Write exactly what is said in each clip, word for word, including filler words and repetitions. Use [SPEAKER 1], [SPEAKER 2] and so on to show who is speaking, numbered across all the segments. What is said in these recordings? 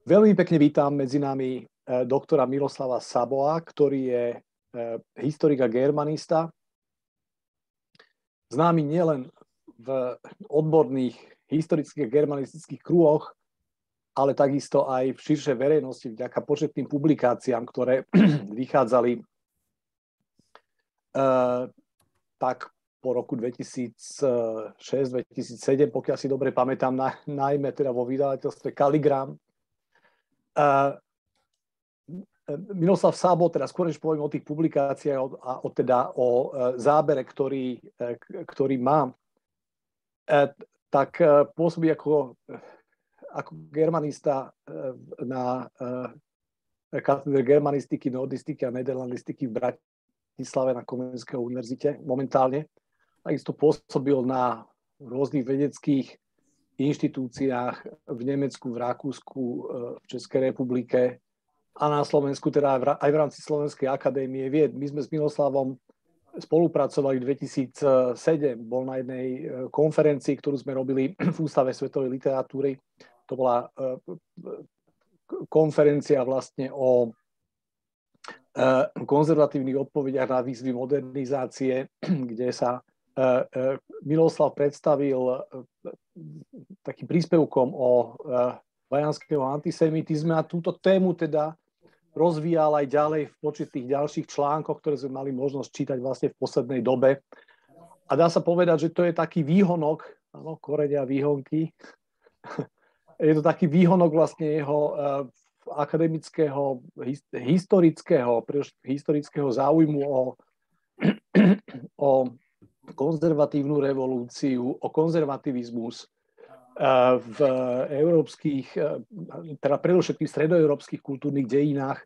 [SPEAKER 1] Veľmi pekne vítam medzi nami doktora Miroslava Szaboa, ktorý je historik a germanista. Známy nielen v odborných historických a germanistických kruhoch, ale takisto aj v širšej verejnosti vďaka početným publikáciám, ktoré vychádzali uh, tak po roku dvetisícšesť dvetisícsedem, pokiaľ si dobre pamätám, na, najmä teda vo vydavateľstve Kaligram. Uh, Miroslav Szabo, teda skôr než poviem o tých publikáciách a o, teda o uh, zábere, ktorý, uh, ktorý mám, uh, tak uh, pôsobí ako, uh, ako germanista uh, na uh, katedre germanistiky, nordistiky a nederlandistiky v Bratislave na Komenskej univerzite momentálne. Takisto pôsobil na rôznych vedeckých inštitúciách v Nemecku, v Rakúsku, v Českej republike a na Slovensku, teda aj v rámci Slovenskej akadémie vied. My sme s Miroslavom spolupracovali v dvetisícsedem. Bol na jednej konferencii, ktorú sme robili v Ústave svetovej literatúry. To bola konferencia vlastne o konzervatívnych odpovediach na výzvy modernizácie, kde sa Miroslav predstavil takým príspevkom o vajanského antisemitizme a túto tému teda rozvíjal aj ďalej v početných ďalších článkoch, ktoré sme mali možnosť čítať vlastne v poslednej dobe. A dá sa povedať, že to je taký výhonok, áno, koreňa výhonky, je to taký výhonok vlastne jeho akademického, historického, historického záujmu o, o konzervatívnu revolúciu, o konzervativizmus v európskych, teda predovšetkým stredoeurópskych kultúrnych dejinách.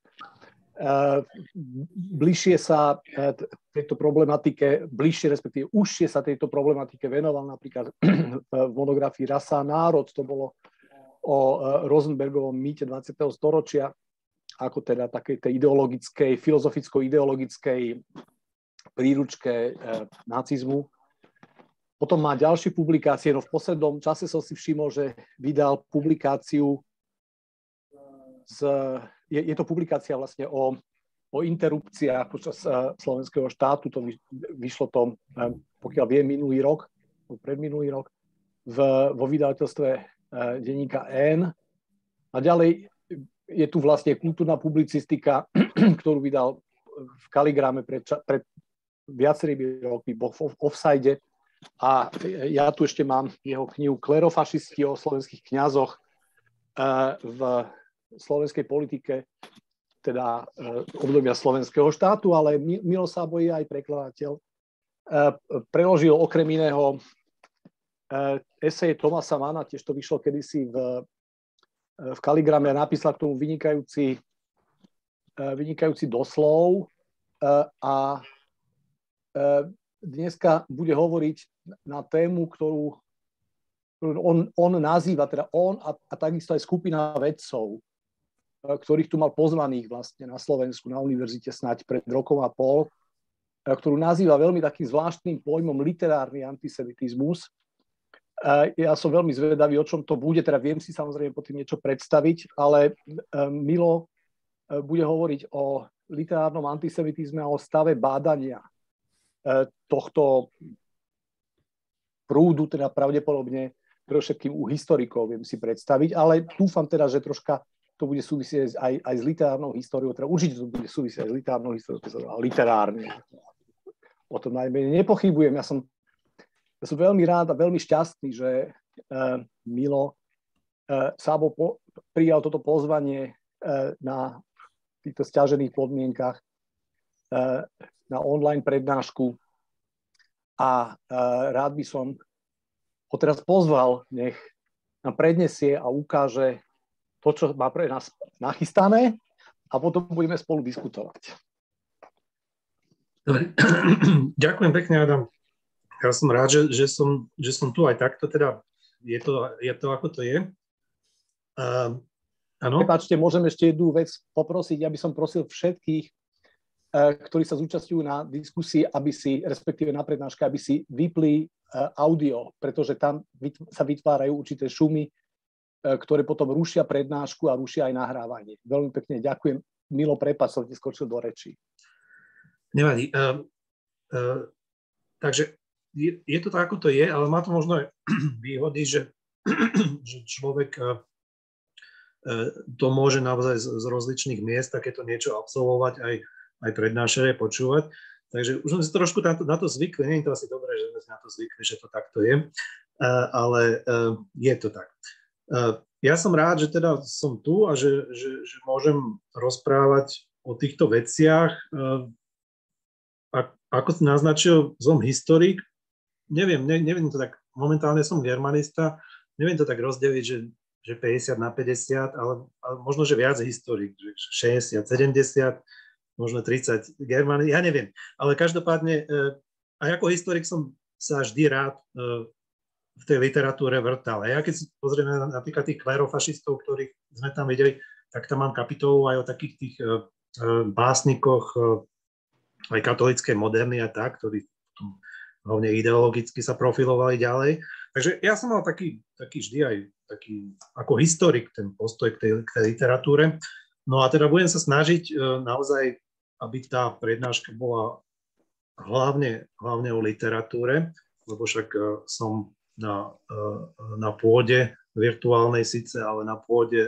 [SPEAKER 1] Bližšie sa tejto problematike, bližšie respektíve užšie sa tejto problematike venoval napríklad v monografii Rasa a národ, to bolo o Rosenbergovom mýte dvadsiateho storočia, ako teda takej tej ideologickej, filozoficko-ideologickej príručke e, nacizmu. Potom má ďalšie publikácie, no v poslednom čase som si všimol, že vydal publikáciu z, je, je to publikácia vlastne o, o interrupciách počas e, slovenského štátu, to vy, vyšlo to, e, pokiaľ viem, minulý rok, predminulý rok, v, vo vydavateľstve e, denníka N. A ďalej je tu vlastne kultúrna publicistika, ktorú vydal v Kaligrame pred, pred viacerými rokmi, bol v Offside. A ja tu ešte mám jeho knihu Klerofašisti o slovenských kňazoch v slovenskej politike, teda obdobia slovenského štátu, ale Miro Szabo je aj prekladateľ. Preložil okrem iného eseje Thomasa Manna, tiež to vyšlo kedysi v, v Kaligrame, a napísal k tomu vynikajúci, vynikajúci doslov a dneska bude hovoriť na tému, ktorú, ktorú on, on nazýva, teda on a, a takisto aj skupina vedcov, ktorých tu mal pozvaných vlastne na Slovensku, na univerzite snáď pred rokom a pol, ktorú nazýva veľmi takým zvláštnym pojmom literárny antisemitizmus. Ja som veľmi zvedavý, o čom to bude, teda viem si samozrejme potom niečo predstaviť, ale Milo bude hovoriť o literárnom antisemitizme a o stave bádania tohto prúdu, teda pravdepodobne pre všetkým u historikov viem si predstaviť, ale dúfam teda, že troška to bude súvisieť aj, aj s literárnou históriou, teda určite to bude súvisieť aj s literárnou históriou, literárne. O tom najmenej nepochybujem. Ja som, ja som veľmi rád a veľmi šťastný, že uh, Milo uh, Szabo po, prijal toto pozvanie uh, na týchto sťažených podmienkach uh, na online prednášku a uh, rád by som ho teraz pozval, nech nám prednesie a ukáže to, čo má pre nás nachystané, a potom budeme spolu diskutovať.
[SPEAKER 2] Ďakujem pekne, Adam. Ja som rád, že, že, som, že som tu aj takto, teda je to, je to ako to je. Uh,
[SPEAKER 1] Prepáčte, môžem ešte jednu vec poprosiť, ja by som prosil všetkých, ktorí sa zúčastňujú na diskusii, aby si, respektíve na prednáške, aby si vypli audio, pretože tam sa vytvárajú určité šumy, ktoré potom rušia prednášku a rušia aj nahrávanie. Veľmi pekne ďakujem. Milo, prepáč, som ti skočil do rečí.
[SPEAKER 2] Nevadí. Uh, uh, takže je, je to tak, ako to je, ale má to možno aj výhody, že, že človek uh, to môže naozaj z, z rozličných miest takéto niečo absolvovať, aj, aj prednášať, aj počúvať. Takže už sme si trošku na to, na to zvykli. Nie je to asi dobré, že sme si na to zvykli, že to takto je, uh, ale uh, je to tak. Uh, ja som rád, že teda som tu a že, že, že môžem rozprávať o týchto veciach. Uh, a, ako si naznačil, som historik. Neviem, ne, neviem to tak, momentálne som germanista, neviem to tak rozdeliť, že, že päťdesiat na päťdesiat, ale, ale možno, že viac historik, že šesťdesiat, sedemdesiat, možno tridsať germanist, ja neviem. Ale každopádne, uh, aj ako historik som sa vždy rád uh, v tej literatúre vrtal. A ja keď si pozrieme napríklad tých klerofašistov, ktorých sme tam videli, tak tam mám kapitolu aj o takých tých uh, básnikoch uh, aj katolíckej moderny a tak, ktorí hlavne ideologicky sa profilovali ďalej. Takže ja som mal taký, taký vždy aj taký ako historik ten postoj k tej, k tej literatúre. No a teda budem sa snažiť uh, naozaj, aby tá prednáška bola hlavne, hlavne o literatúre, lebo však uh, som Na, na pôde virtuálnej síce, ale na pôde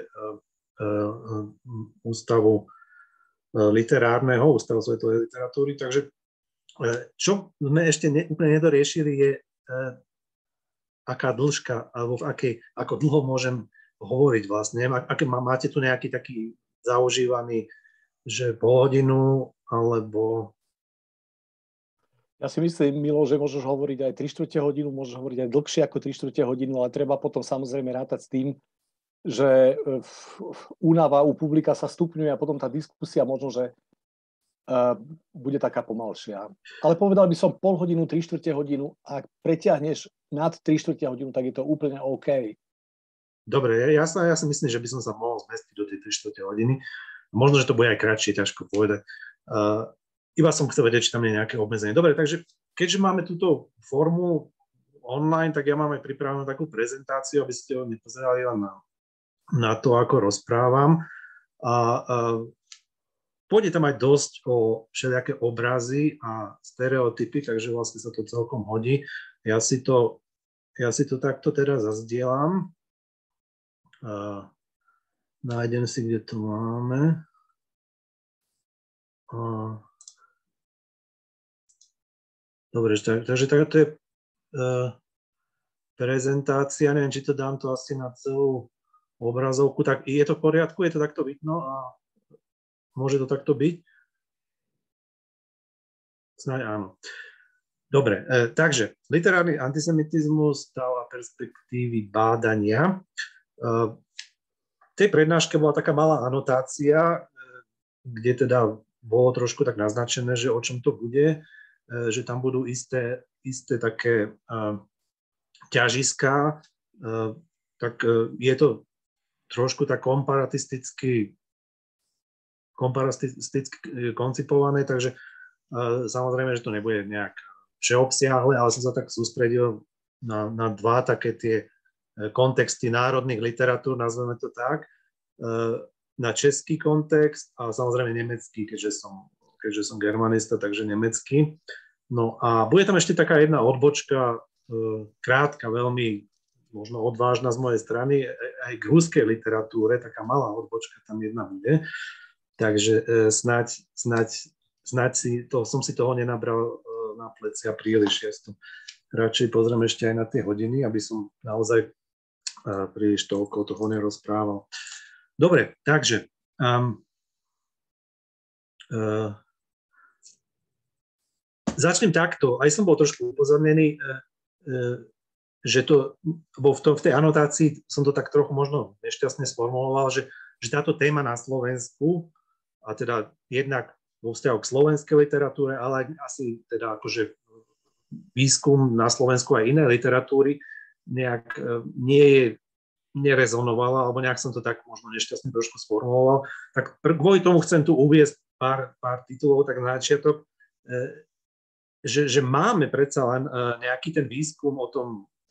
[SPEAKER 2] ústavu literárneho, ústavu svetovej literatúry. Takže čo sme ešte ne, úplne nedoriešili je, aká dĺžka, alebo v akej, ako dlho môžem hovoriť vlastne. Aké máte tu nejaký taký zaužívaný, že pol hodinu, alebo...
[SPEAKER 1] Ja si myslím, Milo, že môžeš hovoriť aj tri štvrte hodinu, môžeš hovoriť aj dlhšie ako tri štvrte hodinu, ale treba potom samozrejme rátať s tým, že únava u publika sa stupňuje a potom tá diskusia možno, že uh, bude taká pomalšia. Ale povedal by som pol hodinu, tri štvrte hodinu. Ak preťahneš nad tri štvrte hodinu, tak je to úplne OK.
[SPEAKER 2] Dobre, ja sa, ja si myslím, že by som sa mohol zmestiť do tej tri štvrte hodiny. Možno, že to bude aj kratšie, ťažko povedať. Uh, Iba som chcel vedieť, či tam je nejaké obmedzenie. Dobre, takže keďže máme túto formu online, tak ja mám aj pripravenú takú prezentáciu, aby ste ho nepozerali len na, na to, ako rozprávam. A, a pôjde tam aj dosť o všelijaké obrazy a stereotypy, takže vlastne sa to celkom hodí. Ja si to, ja si to takto teda zazdielam. A nájdem si, kde to máme. A dobre, takže tak, to je uh, prezentácia, neviem, či to dám to asi na celú obrazovku, tak je to v poriadku, je to takto vidno a môže to takto byť? Snáď áno. Dobre, uh, takže literárny antisemitizmus, stav a perspektívy bádania. Uh, v tej prednáške bola taká malá anotácia, uh, kde teda bolo trošku tak naznačené, že o čom to bude, že tam budú isté, isté také uh, ťažiská, uh, tak uh, je to trošku tak komparatisticky, komparatisticky koncipované, takže uh, samozrejme, že to nebude nejak všeobsiahle, ale som sa tak sústredil na, na dva také tie kontexty národných literatúr, nazveme to tak, uh, na český kontext a samozrejme nemecký, keďže som keďže som germanista, takže nemecký. No a bude tam ešte taká jedna odbočka, krátka, veľmi možno odvážna z mojej strany, aj k ruskej literatúre, taká malá odbočka tam jedna bude. Takže snáď, snáď, snáď si to, som si toho nenabral na plecia príliš. Ja to radšej pozriem ešte aj na tie hodiny, aby som naozaj príliš toľko toho nerozprával. Dobre, takže... Um, uh, Začnem takto. Aj som bol trošku upozornený, že to, bo v, to, v tej anotácii som to tak trochu možno nešťastne sformuloval, že, že táto téma na Slovensku, a teda jednak vo vzťahu k slovenskej literatúre, ale asi teda akože výskum na Slovensku aj iné literatúry nejak nie je, nerezonovala, alebo nejak som to tak možno nešťastne trošku sformuloval. Tak kvôli tomu chcem tu uviesť pár, pár titulov, tak na začiatok, Že, že máme predsa len nejaký ten výskum o tom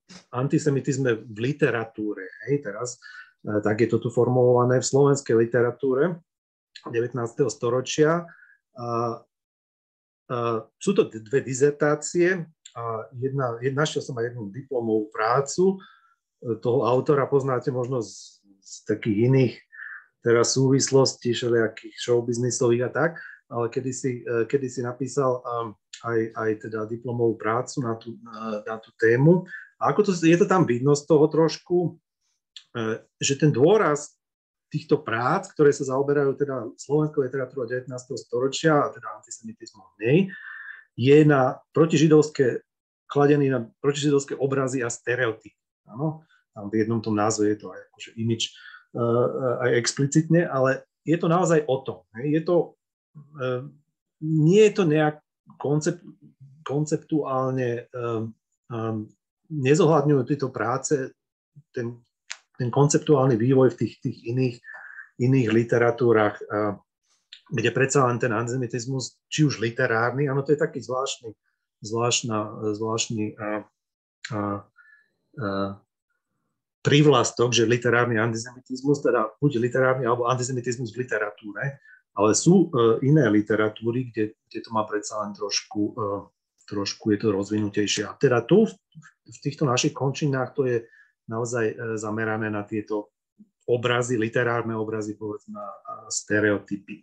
[SPEAKER 2] antisemitizme v literatúre. Hej, teraz tak je to tu formulované v slovenskej literatúre devätnásteho storočia. A, a sú to dve dizertácie. A jedna, jedna, našiel som aj jednu diplomovú prácu. Toho autora poznáte možno z, z takých iných teraz súvislostí, všelijakých showbiznisových a tak, ale kedysi, kedysi napísal aj, aj teda diplomovú prácu na tú, na, na tú tému. A ako to, je to tam vidno z toho trošku, že ten dôraz týchto prác, ktoré sa zaoberajú teda slovenskou literatúrou devätnásteho storočia, a teda antisemitizmom v nej, je na protižidovské, kladený na protižidovské obrazy a stereotypy. Áno, tam v jednom tom názve je to aj akože image uh, aj explicitne, ale je to naozaj o tom. Je to, uh, nie je to nejak koncept, konceptuálne um, um, nezohľadňujú tieto práce ten ten konceptuálny vývoj v tých, tých iných, iných literatúrach, kde predsa len ten antisemitizmus, či už literárny, áno, to je taký zvláštny, zvláštna, zvláštny a, a, a, prívlastok, že literárny antisemitizmus, teda buď literárny alebo antisemitizmus v literatúre, ale sú uh, iné literatúry, kde, kde to má predsa len trošku, uh, trošku je to rozvinutejšie. A teda tu v, v týchto našich končinách to je naozaj zamerané na tieto obrazy, literárne obrazy, povedzme, a stereotypy.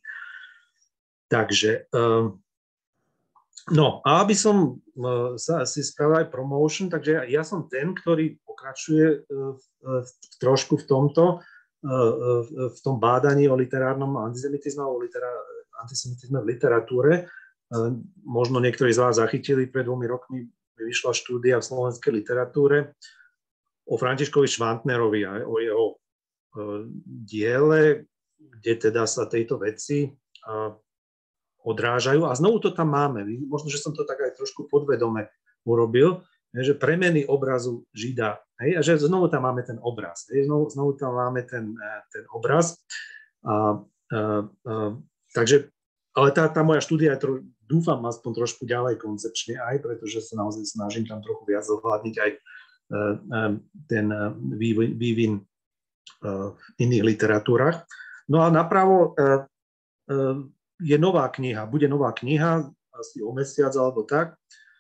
[SPEAKER 2] Takže, no, a aby som sa si spravil aj promotion, takže ja, ja som ten, ktorý pokračuje v, v, trošku v tomto, v tom bádaní o literárnom antisemitizme, o literá, antisemitizme v literatúre. Možno niektorí z vás zachytili, pred dvomi rokmi vyšla štúdia v slovenskej literatúre o Františkovi Švantnerovi a o jeho uh, diele, kde teda sa tejto veci uh, odrážajú. A znovu to tam máme. Možno, že som to tak aj trošku podvedome urobil, že premeny obrazu Žida. Hej, a že znovu tam máme ten obraz. Hej, znovu, znovu tam máme ten, ten obraz. A, uh, uh, takže, ale tá, tá moja štúdia je, tro, dúfam, aspoň trošku ďalej koncepčne aj, pretože sa naozaj snažím tam trochu viac zohľadniť aj ten vývin v iných literatúrach. No a napravo je nová kniha, bude nová kniha, asi o mesiac alebo tak,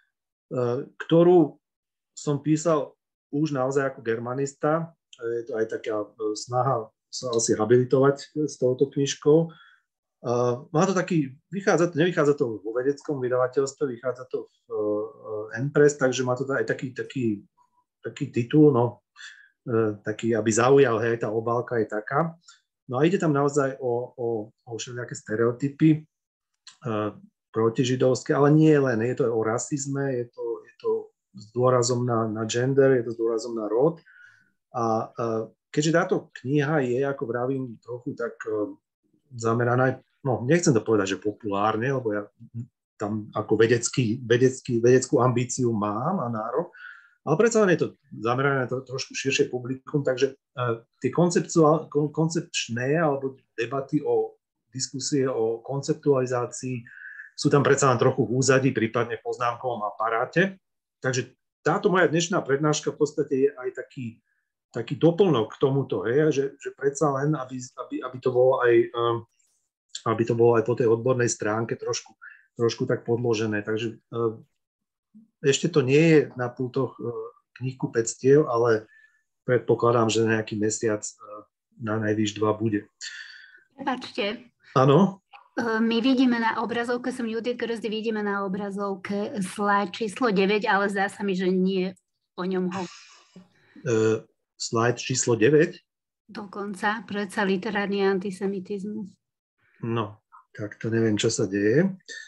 [SPEAKER 2] ktorú som písal už naozaj ako germanista. Je to aj taká snaha sa asi habilitovať s touto knižkou. Má to taký, vychádza to, nevychádza to vo vedeckom vydavateľstve, vychádza to v Empress, takže má to aj taký, taký taký titul, no, e, taký, aby zaujal, hej, tá obálka je taká. No a ide tam naozaj o, o, o všelijaké stereotypy e, protižidovské, ale nie len, je to o rasizme, je to, je to s dôrazom na, na gender, je to s dôrazom na rod. A e, keďže táto kniha je, ako vravím, trochu tak e, zameraná, no, nechcem to povedať, že populárne, lebo ja tam ako vedecký, vedecký, vedeckú ambíciu mám a nárok, ale predsa len je to zamerané na to trošku širšie publikum, takže uh, tie koncepčné alebo debaty o diskusie o konceptualizácii sú tam predsa len trochu v úzadí, prípadne v poznámkovom aparáte. Takže táto moja dnešná prednáška v podstate je aj taký, taký doplnok k tomuto, hej, že, že predsa len, aby, aby, aby, to bolo aj, um, aby to bolo aj po tej odbornej stránke trošku, trošku tak podložené. Takže uh, ešte to nie je na pultoch knihkupectiev, ale predpokladám, že nejaký mesiac na najvýš dva bude.
[SPEAKER 3] Prepačte.
[SPEAKER 2] Áno?
[SPEAKER 3] My vidíme na obrazovke, som Judith Grzdy, vidíme na obrazovke slide číslo deväť, ale zdá sa mi, že nie o ňom ho.
[SPEAKER 2] Uh, slide číslo deväť?
[SPEAKER 3] Dokonca, predsa literárny antisemitizmus.
[SPEAKER 2] No, tak to neviem, čo sa deje.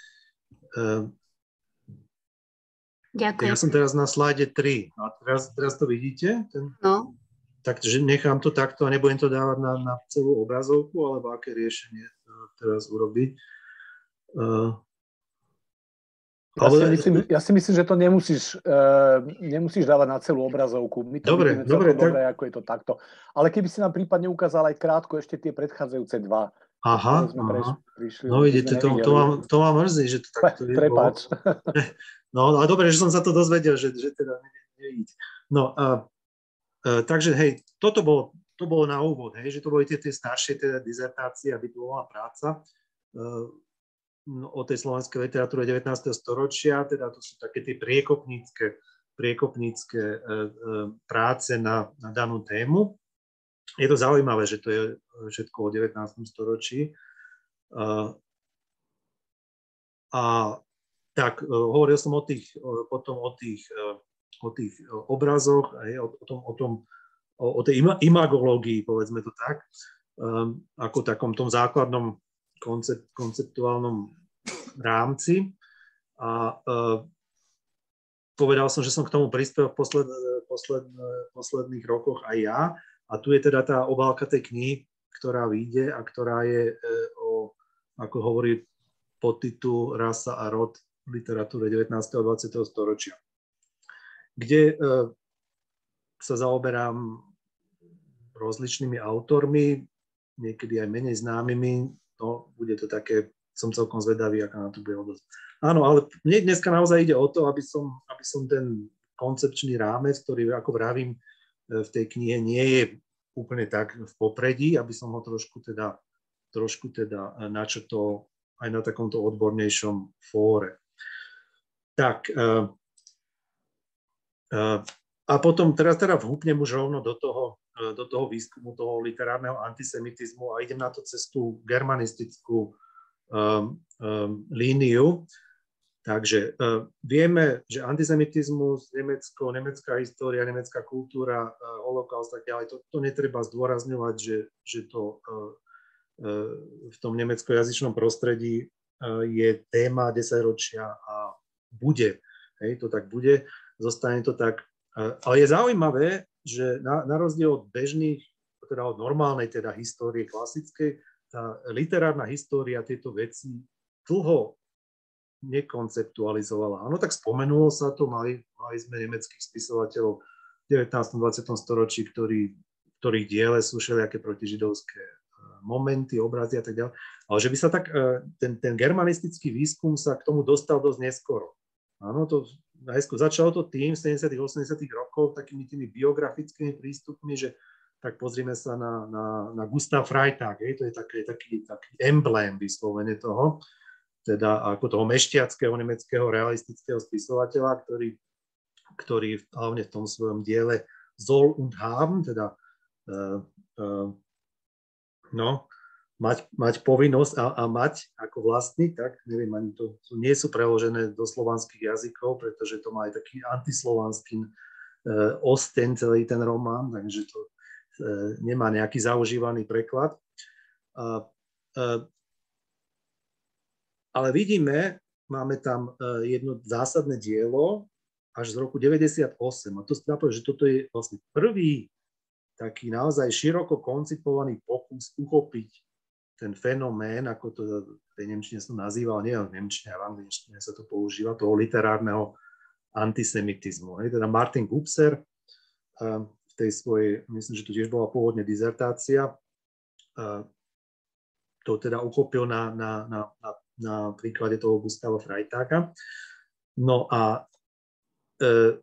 [SPEAKER 2] Uh,
[SPEAKER 3] Ďakujem.
[SPEAKER 2] Ja som teraz na slajde tri. A teraz, teraz to vidíte? Ten...
[SPEAKER 3] No.
[SPEAKER 2] Takže nechám to takto a nebudem to dávať na, na celú obrazovku, alebo aké riešenie teraz urobiť. Uh,
[SPEAKER 1] ja, ale... si myslím, ja si myslím, že to nemusíš, uh, nemusíš dávať na celú obrazovku. My to
[SPEAKER 2] dobre,
[SPEAKER 1] vidíme
[SPEAKER 2] dobre,
[SPEAKER 1] celkom
[SPEAKER 2] tak...
[SPEAKER 1] dobre, ako je to takto. Ale keby si nám prípadne ukázal aj krátko ešte tie predchádzajúce dva.
[SPEAKER 2] Aha,
[SPEAKER 1] sme
[SPEAKER 2] aha.
[SPEAKER 1] Prišli,
[SPEAKER 2] no vidíte, to, to, vám, to vám mrzí, že to takto je.
[SPEAKER 1] Prepáč.
[SPEAKER 2] No a dobre, že som sa to dozvedel, že, že teda No, a, a, takže hej, toto bolo, to bolo na úvod, hej, že to boli tie, tie staršie teda dizertácie a diplomová práca uh, no, o tej slovenskej literatúre devätnásteho storočia, teda to sú také tie priekopnícke, priekopnícke uh, uh, práce na, na danú tému. Je to zaujímavé, že to je všetko o devätnástom storočí. Uh, a tak, uh, hovoril som o tých, uh, potom o tých, uh, o tých obrazoch, hej, o, o tom, o, tom o, o tej imagológii, povedzme to tak, um, ako takom tom základnom koncept, konceptuálnom rámci. A uh, povedal som, že som k tomu prispel v posled, posled, posledných rokoch aj ja. A tu je teda tá obálka tej knihy, ktorá vyjde a ktorá je e, o, ako hovorí podtitul Rasa a rod v literatúre devätnásteho a dvadsiateho storočia, kde e, sa zaoberám rozličnými autormi, niekedy aj menej známymi. No, bude to také, som celkom zvedavý, aká na to bude odozva. Áno, ale mne dneska naozaj ide o to, aby som, aby som ten koncepčný rámec, ktorý, ako vravím, v tej knihe nie je úplne tak v popredí, aby som ho trošku teda, trošku teda načrtol aj na takomto odbornejšom fóre. Tak, uh, uh, a potom teraz teda vhúpnem už rovno do toho, uh, do toho výskumu toho literárneho antisemitizmu a idem na to cez tú germanistickú um, um, líniu. Takže uh, vieme, že antisemitizmus, Nemecko, nemecká história, nemecká kultúra, uh, holokaust a tak ďalej, to, to netreba zdôrazňovať, že, že to uh, uh, v tom nemeckojazyčnom prostredí uh, je téma desaťročia a bude. Hej, to tak bude, zostane to tak. Uh, ale je zaujímavé, že na, na rozdiel od bežných, teda od normálnej teda histórie klasickej, tá literárna história tieto veci dlho nekonceptualizovala. Áno, tak spomenulo sa to, mali, mali sme nemeckých spisovateľov v devätnástom dvadsiatom storočí, ktorí, ktorých diele sú všelijaké protižidovské momenty, obrazy a tak ďalej. Ale že by sa tak, ten, ten germanistický výskum sa k tomu dostal dosť neskoro. Áno, to najskôr začalo to tým v sedemdesiatych osemdesiatych rokoch takými tými biografickými prístupmi, že tak pozrime sa na, na, na Gustav Freitag, hej, to je taký, taký, taký emblém vyslovene toho, teda ako toho mešťackého nemeckého realistického spisovateľa, ktorý, ktorý hlavne v tom svojom diele Soll und Haben, teda uh, uh, no, mať, mať povinnosť a, a mať ako vlastník, tak neviem, ani to nie sú preložené do slovanských jazykov, pretože to má aj taký antislovanský uh, osten celý ten román, takže to uh, nemá nejaký zaužívaný preklad. Uh, uh, Ale vidíme, máme tam jedno zásadné dielo až z roku deväťdesiatosem. A to znamená, že toto je vlastne prvý taký naozaj široko koncipovaný pokus uchopiť ten fenomén, ako to v tej nemčine sa nazýval, nie v nemčine, v angličtine sa to používa, toho literárneho antisemitizmu. Hej, teda Martin Gubser v tej svojej, myslím, že to tiež bola pôvodne dizertácia, to teda uchopil na, na, na, na na príklade toho Gustava Freitaga. No a e,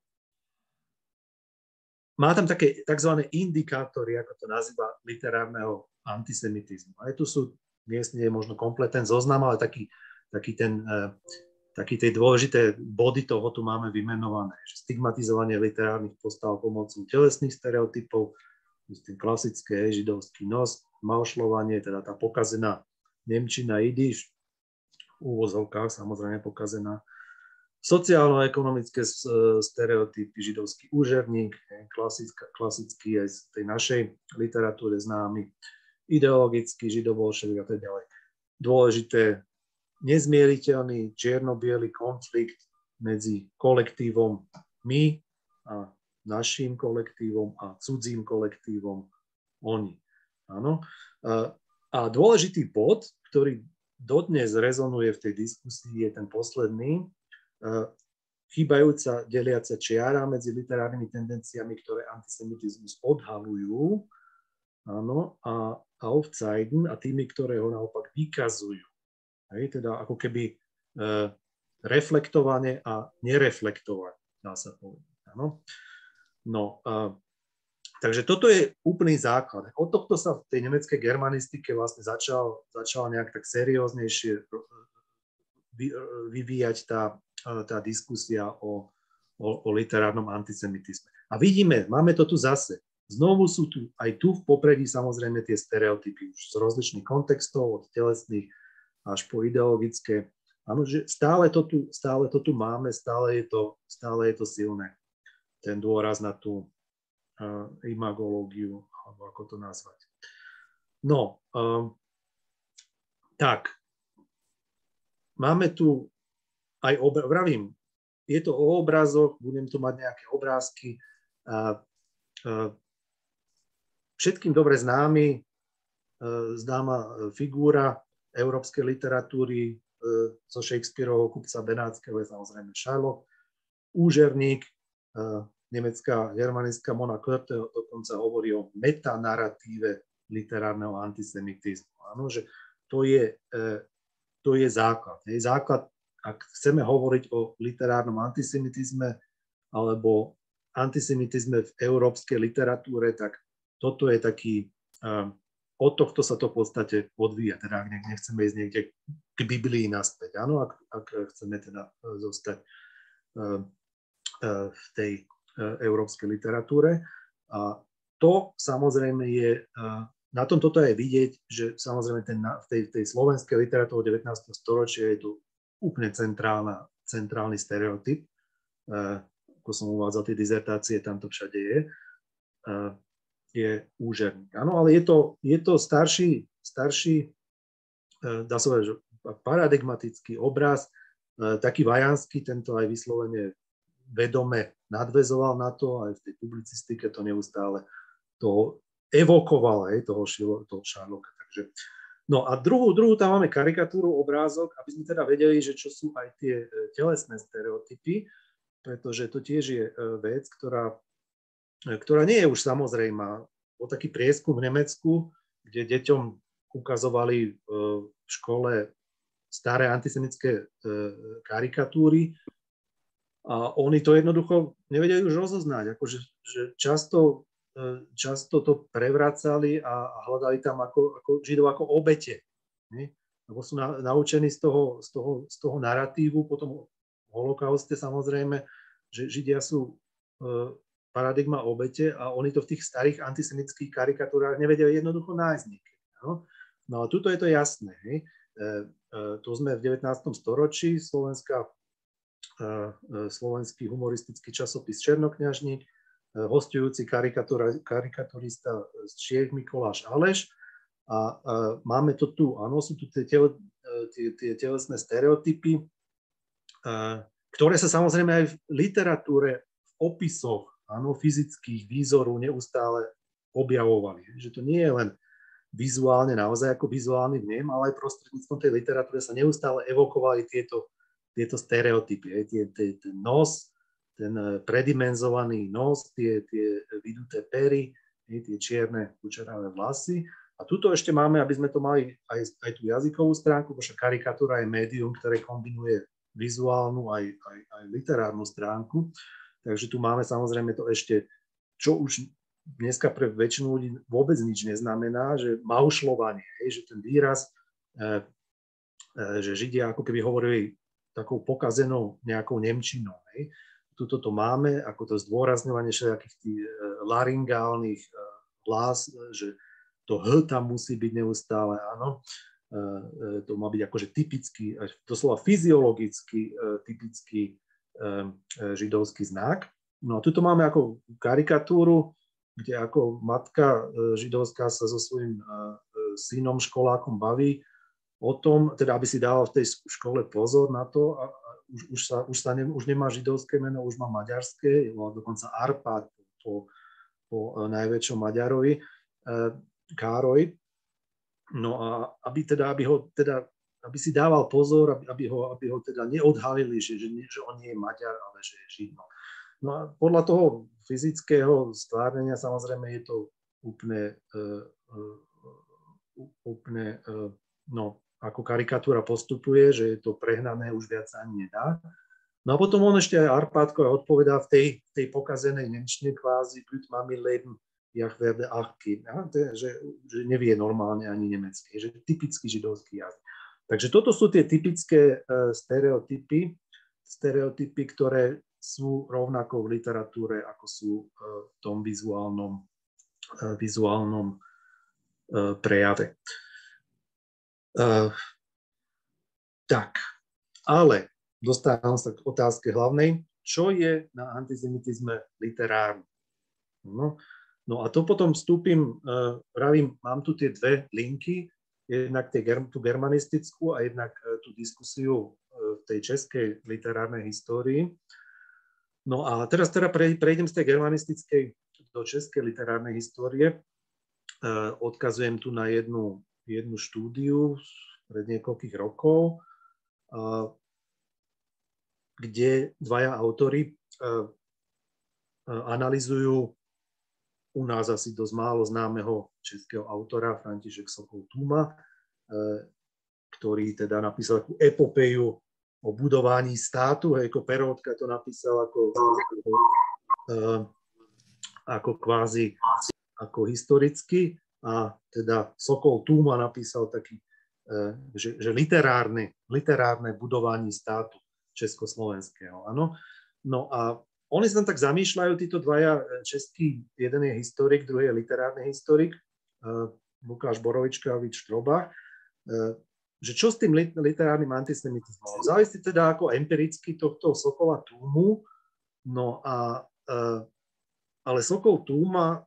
[SPEAKER 2] má tam také tzv. Indikátory, ako to nazýva, literárneho antisemitizmu. Aj tu sú, miestne je možno kompletný zoznam, ale taký, taký ten, e, taký tie dôležité body toho tu máme vymenované. Že stigmatizovanie literárnych postav pomocou telesných stereotypov, ten klasické židovský nos, maušľovanie, teda tá pokazená nemčina, jidiš, v úvozovkách samozrejme pokazená. Sociálno-ekonomické stereotypy, židovský úžerník, klasický aj z tej našej literatúre známy, ideologický židobolševik a tak ďalej. Dôležité, nezmieriteľný čierno-biely konflikt medzi kolektívom my a naším kolektívom a cudzím kolektívom oni. Áno. A dôležitý bod, ktorý dodnes rezonuje v tej diskusii, je ten posledný, chýbajúca deliaca čiara medzi literárnymi tendenciami, ktoré antisemitizmus odhalujú, áno, a aufzeigen, a tými, ktoré ho naopak vykazujú. Hej, teda ako keby e, reflektovane a nereflektovane, dá sa povedať. Áno. No, uh, takže toto je úplný základ. Od tohto sa v tej nemeckej germanistike vlastne začal, začala nejak tak serióznejšie vyvíjať tá, tá diskusia o, o, o literárnom antisemitizme. A vidíme, máme to tu zase. Znovu sú tu, aj tu v popredí samozrejme tie stereotypy už z rozličných kontextov, od telesných až po ideologické. Áno, že stále to tu, stále to tu máme, stále je to, stále je to silné. Ten dôraz na tú uh, imagológiu, alebo ako to nazvať. No, um, tak. Máme tu aj, obr- vravím, je to o obrazoch, budem tu mať nejaké obrázky. Uh, uh, všetkým dobre známy, uh, známa figúra európskej literatúry uh, zo Shakespeareovho kupca Benátskeho je samozrejme Sherlock, úžerník. Uh, nemecká germanistka Mona Goethe dokonca hovorí o metanaratíve literárneho antisemitizmu. Áno, že to je, uh, to je základ. Je základ, ak chceme hovoriť o literárnom antisemitizme alebo antisemitizme v európskej literatúre, tak toto je taký, uh, od tohto sa to v podstate odvíja. Teda ak nechceme ísť niekde k Biblii naspäť. Áno, ak, ak chceme teda zostať uh, v tej európskej literatúre. A to samozrejme je, na tom toto je vidieť, že samozrejme ten, v tej, tej slovenskej literatúre devätnásteho storočia je tu úplne centrálna, centrálny stereotyp. Ako som uvádzal, tie dizertácie, tam to všade je. Je úžerník. Áno, ale je to, je to starší, starší, dá sa povedať, že paradigmatický obraz, taký vajanský, tento aj vyslovene vedome nadväzoval na to, aj v tej publicistike to neustále toho evokoval, aj toho, toho Sherlocka. Takže, no a druhú, druhú tam máme karikatúru, obrázok, aby sme teda vedeli, že čo sú aj tie telesné stereotypy, pretože to tiež je vec, ktorá, ktorá nie je už samozrejmá. Bol taký prieskum v Nemecku, kde deťom ukazovali v škole staré antisemitské karikatúry, a oni to jednoducho nevedeli už rozoznať. Akože, že často, často to prevracali a hľadali tam ako, ako Židov ako obete. Ne? Lebo sú na, naučení z toho, z, toho, z toho naratívu, potom v holokauste samozrejme, že Židia sú e, paradigma obete a oni to v tých starých antisemických karikatúrách nevedeli jednoducho nájsť niekedy. No, no a tuto je to jasné. Hej? E, e, tu sme v devätnástom storočí, Slovenská slovenský humoristický časopis Černokňažník, hostujúci karikaturista z Čiech Mikoláš Aleš. A máme to tu, áno, sú tu tie, tele, tie, tie telesné stereotypy, ktoré sa samozrejme aj v literatúre, v opisoch, áno, fyzických výzoru neustále objavovali. Že to nie je len vizuálne, naozaj ako vizuálny vnem, ale aj prostredníctvom tej literatúry sa neustále evokovali tieto tieto stereotypy, tie, tie, ten nos, ten predimenzovaný nos, tie, tie vyduté pery, tie čierne kučeravé vlasy. A tuto ešte máme, aby sme to mali aj, aj tú jazykovú stránku, pretože karikatúra je médium, ktoré kombinuje vizuálnu aj, aj, aj literárnu stránku. Takže tu máme samozrejme to ešte, čo už dneska pre väčšinu ľudí vôbec nič neznamená, že maušľovanie, že ten výraz, že Židia ako keby hovorili takou pokazenou nejakou nemčinou. Hej. Tuto to máme, ako to zdôrazňovanie všetkých tých laryngálnych hlas, že to H tam musí byť neustále, áno. To má byť akože typický, doslova fyziologicky typický židovský znak. No a tuto máme ako karikatúru, kde ako matka židovská sa so svojím synom, školákom baví o tom, teda aby si dával v tej škole pozor na to, a, a už, už, sa, už, sa ne, už nemá židovské meno, už má maďarské, dokonca Arpad po, po najväčšom Maďarovi, e, Károj. No a aby, teda, aby, ho, teda, aby si dával pozor, aby, aby, ho, aby ho teda neodhalili, že, že, že on nie je Maďar, ale že je Žid. No. no a podľa toho fyzického stvárnenia samozrejme je to úplne, e, e, úplne e, no, ako karikatúra postupuje, že je to prehnané, už viac ani nedá. No a potom on ešte aj Arpádko odpovedá v tej, tej pokazenej nemčine kvázi Gut mami leben, jak werde achkin, že, že nevie normálne ani nemecky, že typický židovský jazyk. Takže toto sú tie typické uh, stereotypy, stereotypy, ktoré sú rovnako v literatúre, ako sú uh, v tom vizuálnom, uh, vizuálnom uh, prejave. Uh, tak, ale dostávam sa k otázke hlavnej, čo je na antisemitizme literárne. No, no a to potom vstúpim, uh, pravím, mám tu tie dve linky, jednak tie, tú germanistickú a jednak uh, tú diskusiu uh, v tej českej literárnej histórii. No a teraz teda prejdem z tej germanistickej do českej literárnej histórie. Uh, odkazujem tu na jednu, jednu štúdiu pred niekoľkých rokov, uh, kde dvaja autori uh, uh, analyzujú u nás asi dosť málo známeho českého autora František Sokol-Tuma, ktorý teda napísal takú epopeju o budovaní státu. Hejko Peroutka to napísal ako, ako, ako kvázi ako historicky a teda Sokol-Tuma napísal taký, že, že literárne, literárne budovanie státu československého. Áno. No a oni sa tam tak zamýšľajú, títo dvaja český, jeden je historik, druhý je literárny historik, uh, Lukáš Borovička a Vít Štroba, uh, že čo s tým literárnym antisemitizmom? Závisí teda ako empiricky tohto Sokola Túmu, no a, uh, ale Sokol Túma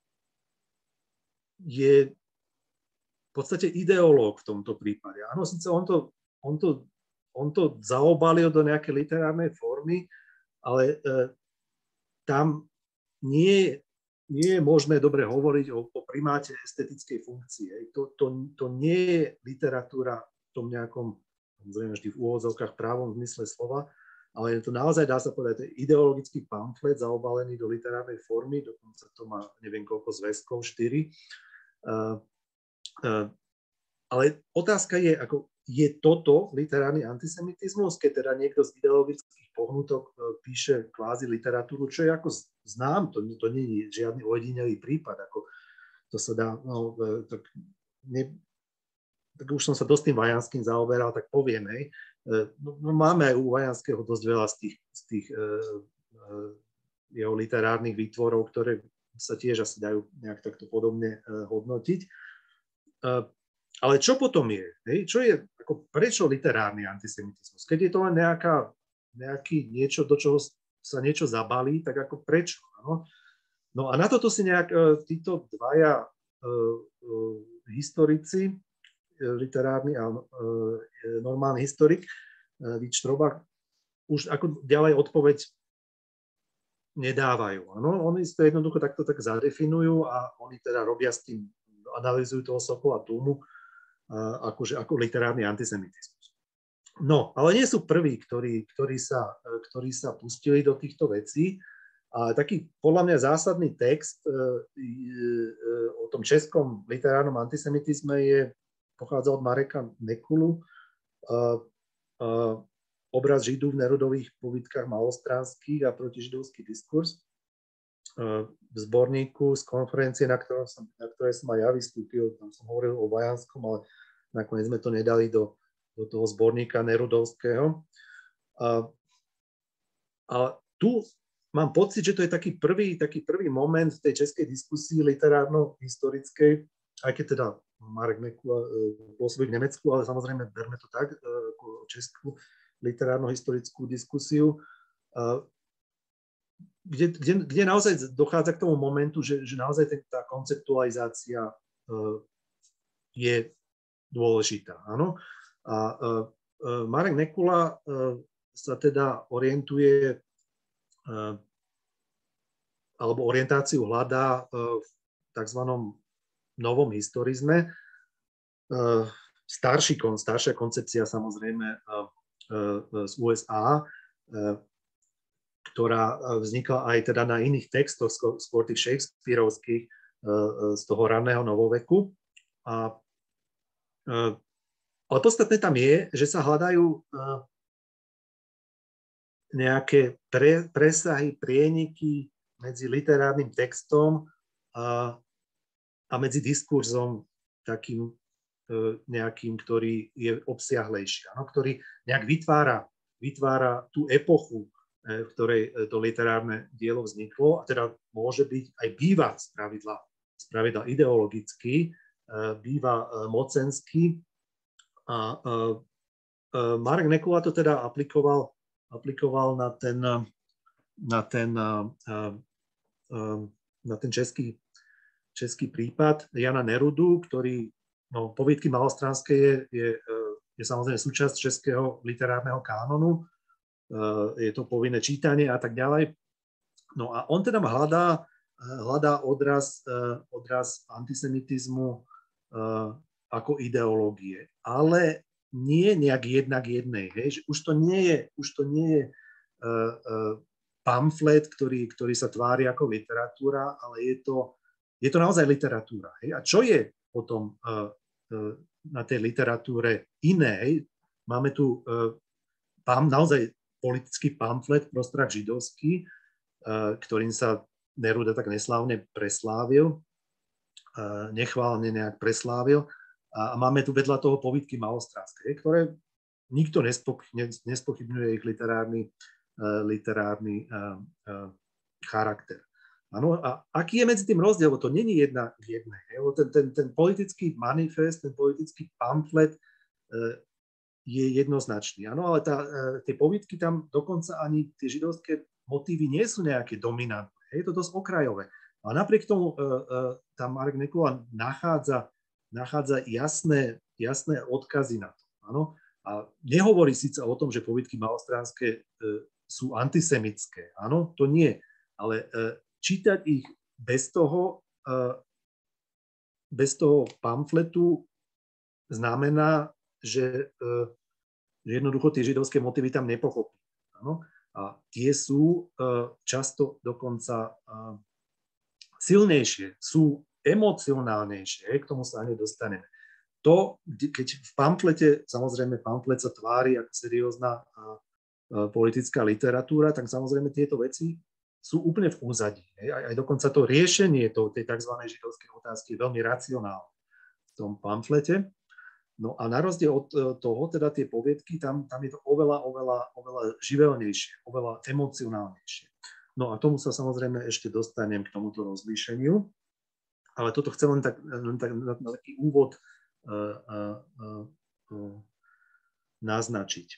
[SPEAKER 2] je v podstate ideológ v tomto prípade. Áno, síce on to, on to, on to zaobalil do nejakej literárnej formy, ale e, tam nie, nie je možné dobre hovoriť o, o primáte estetickej funkcie. To, to, to nie je literatúra v tom nejakom, zrejme vždy v úvodzovkách právom zmysle slova, ale je to naozaj, dá sa povedať, to je ideologický pamflet zaobalený do literárnej formy, dokonca to má neviem koľko zväzkov, štyri. Uh, uh, ale otázka je, ako je toto literárny antisemitizmus, keď teda niekto z ideologických pohnutok píše kvázi literatúru, čo je ako znám, to, to nie je žiadny ojedinelý prípad, ako to sa dá, no, tak, ne, tak už som sa dosť tým Vajanským zaoberal, tak poviem, hej, no, máme aj u Vajanského dosť veľa z tých, z tých uh, uh, jeho literárnych výtvorov, ktoré sa tiež asi dajú nejak takto podobne uh, hodnotiť. Uh, Ale čo potom je? Hej? Čo je ako, prečo literárny antisemitizmus? Keď je to len nejaká, nejaký niečo, do čoho sa niečo zabalí, tak ako prečo? No, no a na toto si nejak uh, títo dvaja uh, uh, historici, uh, literárny a uh, normálny historik, uh, Vít Štroba, už ako ďalej odpoveď nedávajú. Ano? Oni to jednoducho takto tak zadefinujú a oni teda robia s tým, analyzujú toho Sokola Túmu, Akože, ako literárny antisemitizmus. No, ale nie sú prví, ktorí, ktorí, sa, ktorí sa pustili do týchto vecí. A taký podľa mňa zásadný text e, e, o tom českom literárnom antisemitizme je, pochádza od Mareka Nekulu, e, e, obraz Židů v nerodových povídkách malostranských a protižidovský diskurs. E, v zborníku z konferencie, na, som, na ktorej som aj ja vystúpil, tam som hovoril o Vajanskom, ale nakoniec sme to nedali do, do toho zborníka Nerudovského. A, a tu mám pocit, že to je taký prvý, taký prvý moment v tej českej diskusii literárno-historickej, aj keď teda Marek Nekula pôsobí v Nemecku, ale samozrejme berme to tak, ako českú literárno-historickú diskusiu, Kde, kde, kde naozaj dochádza k tomu momentu, že, že naozaj tá konceptualizácia uh, je dôležitá. Áno? A uh, uh, Marek Nekula uh, sa teda orientuje uh, alebo orientáciu hľadá uh, v tzv. Novom historizme. Uh, starší, staršia koncepcia samozrejme uh, uh, z U S A, uh, ktorá vznikla aj teda na iných textoch, skôr tých shakespearovských z toho raného novoveku. A, ale podstatné tam je, že sa hľadajú nejaké pre, presahy, prieniky medzi literárnym textom a, a medzi diskurzom takým nejakým, ktorý je obsiahlejší, ano, ktorý nejak vytvára, vytvára tú epochu, v ktorej to literárne dielo vzniklo, a teda môže byť aj býva spravidla, spravidla ideologicky, býva mocenský. A Marek Nekula to teda aplikoval, aplikoval na ten, na ten, na ten český, český prípad Jana Nerudu, ktorý, no, Povídky Malostranské je, je, je samozrejme súčasť českého literárneho kánonu, je to povinné čítanie a tak ďalej. No a on teda hľadá, hľadá odraz, odraz antisemitizmu ako ideológie, ale nie nejak jednak jednej. Hej? Že už to nie je, už to nie je uh, uh, pamflet, ktorý, ktorý sa tvári ako literatúra, ale je to, je to naozaj literatúra. Hej? A čo je potom uh, uh, na tej literatúre iné? Máme tu uh, pam, naozaj politický pamflet Prostrach židovský, uh, ktorým sa Neruda tak neslávne preslávil, uh, nechválne nejak preslávil. A máme tu vedľa toho Povídky Malostranské, ktoré nikto nespochybňuje ich literárny, uh, literárny uh, uh, charakter. Ano, a aký je medzi tým rozdiel? To není jedna k jednej. Ten, ten, ten politický manifest, ten politický pamflet uh, je jednoznačný. Ano, ale tá, uh, tie povídky tam dokonca ani tie židovské motívy nie sú nejaké dominantné. Je to dosť okrajové. A napriek tomu uh, uh, tam Marek Nekula nachádza nachádza jasné, jasné odkazy na to. Áno? A nehovorí síce o tom, že povídky Malostranské e, sú antisemické. Áno, to nie. Ale e, čítať ich bez toho, e, bez toho pamfletu znamená, že, e, že jednoducho tie židovské motívy tam nepochopí. Áno? A tie sú e, často dokonca e, silnejšie, sú emocionálnejšie, k tomu sa hneď dostaneme. To, keď v pamflete, samozrejme pamflet sa tvári ako seriózna politická literatúra, tak samozrejme tieto veci sú úplne v úzadí. Aj, aj dokonca to riešenie to, tej tzv. Židovskej otázky je veľmi racionálne v tom pamflete. No a na rozdiel od toho, teda tie poviedky, tam, tam je to oveľa, oveľa, oveľa živelnejšie, oveľa emocionálnejšie. No a tomu sa samozrejme ešte dostanem k tomuto rozlíšeniu. Ale toto chcem len tak, len tak na, na taký úvod uh, uh, uh, uh, naznačiť.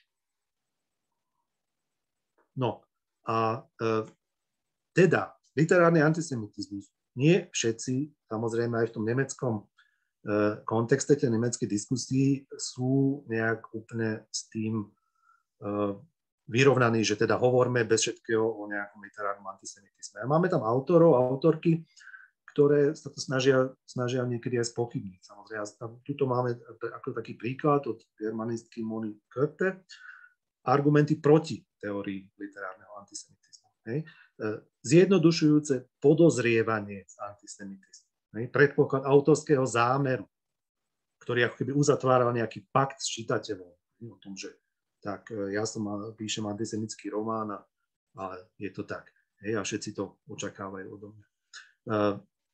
[SPEAKER 2] No a uh, teda literárny antisemitizmus. Nie všetci, samozrejme aj v tom nemeckom uh, kontexte, tej nemeckej diskusii sú nejak úplne s tým uh, vyrovnaní, že teda hovoríme bez všetkého o nejakom literárnom antisemitizme. A máme tam autorov, autorky, ktoré sa to snažia, snažia niekedy aj spochybniť. Samozrejme, tuto máme ako taký príklad od germanistky Moni Körte, argumenty proti teórii literárneho antisemitizmu. Hej. Zjednodušujúce podozrievanie z antisemitizmu. Hej. Predpoklad autorského zámeru, ktorý ako keby uzatváral nejaký pakt s čitateľom. O tom, že tak ja som píšem antisemický román a, a je to tak. Hej, a všetci to očakávajú odo mňa. Uh,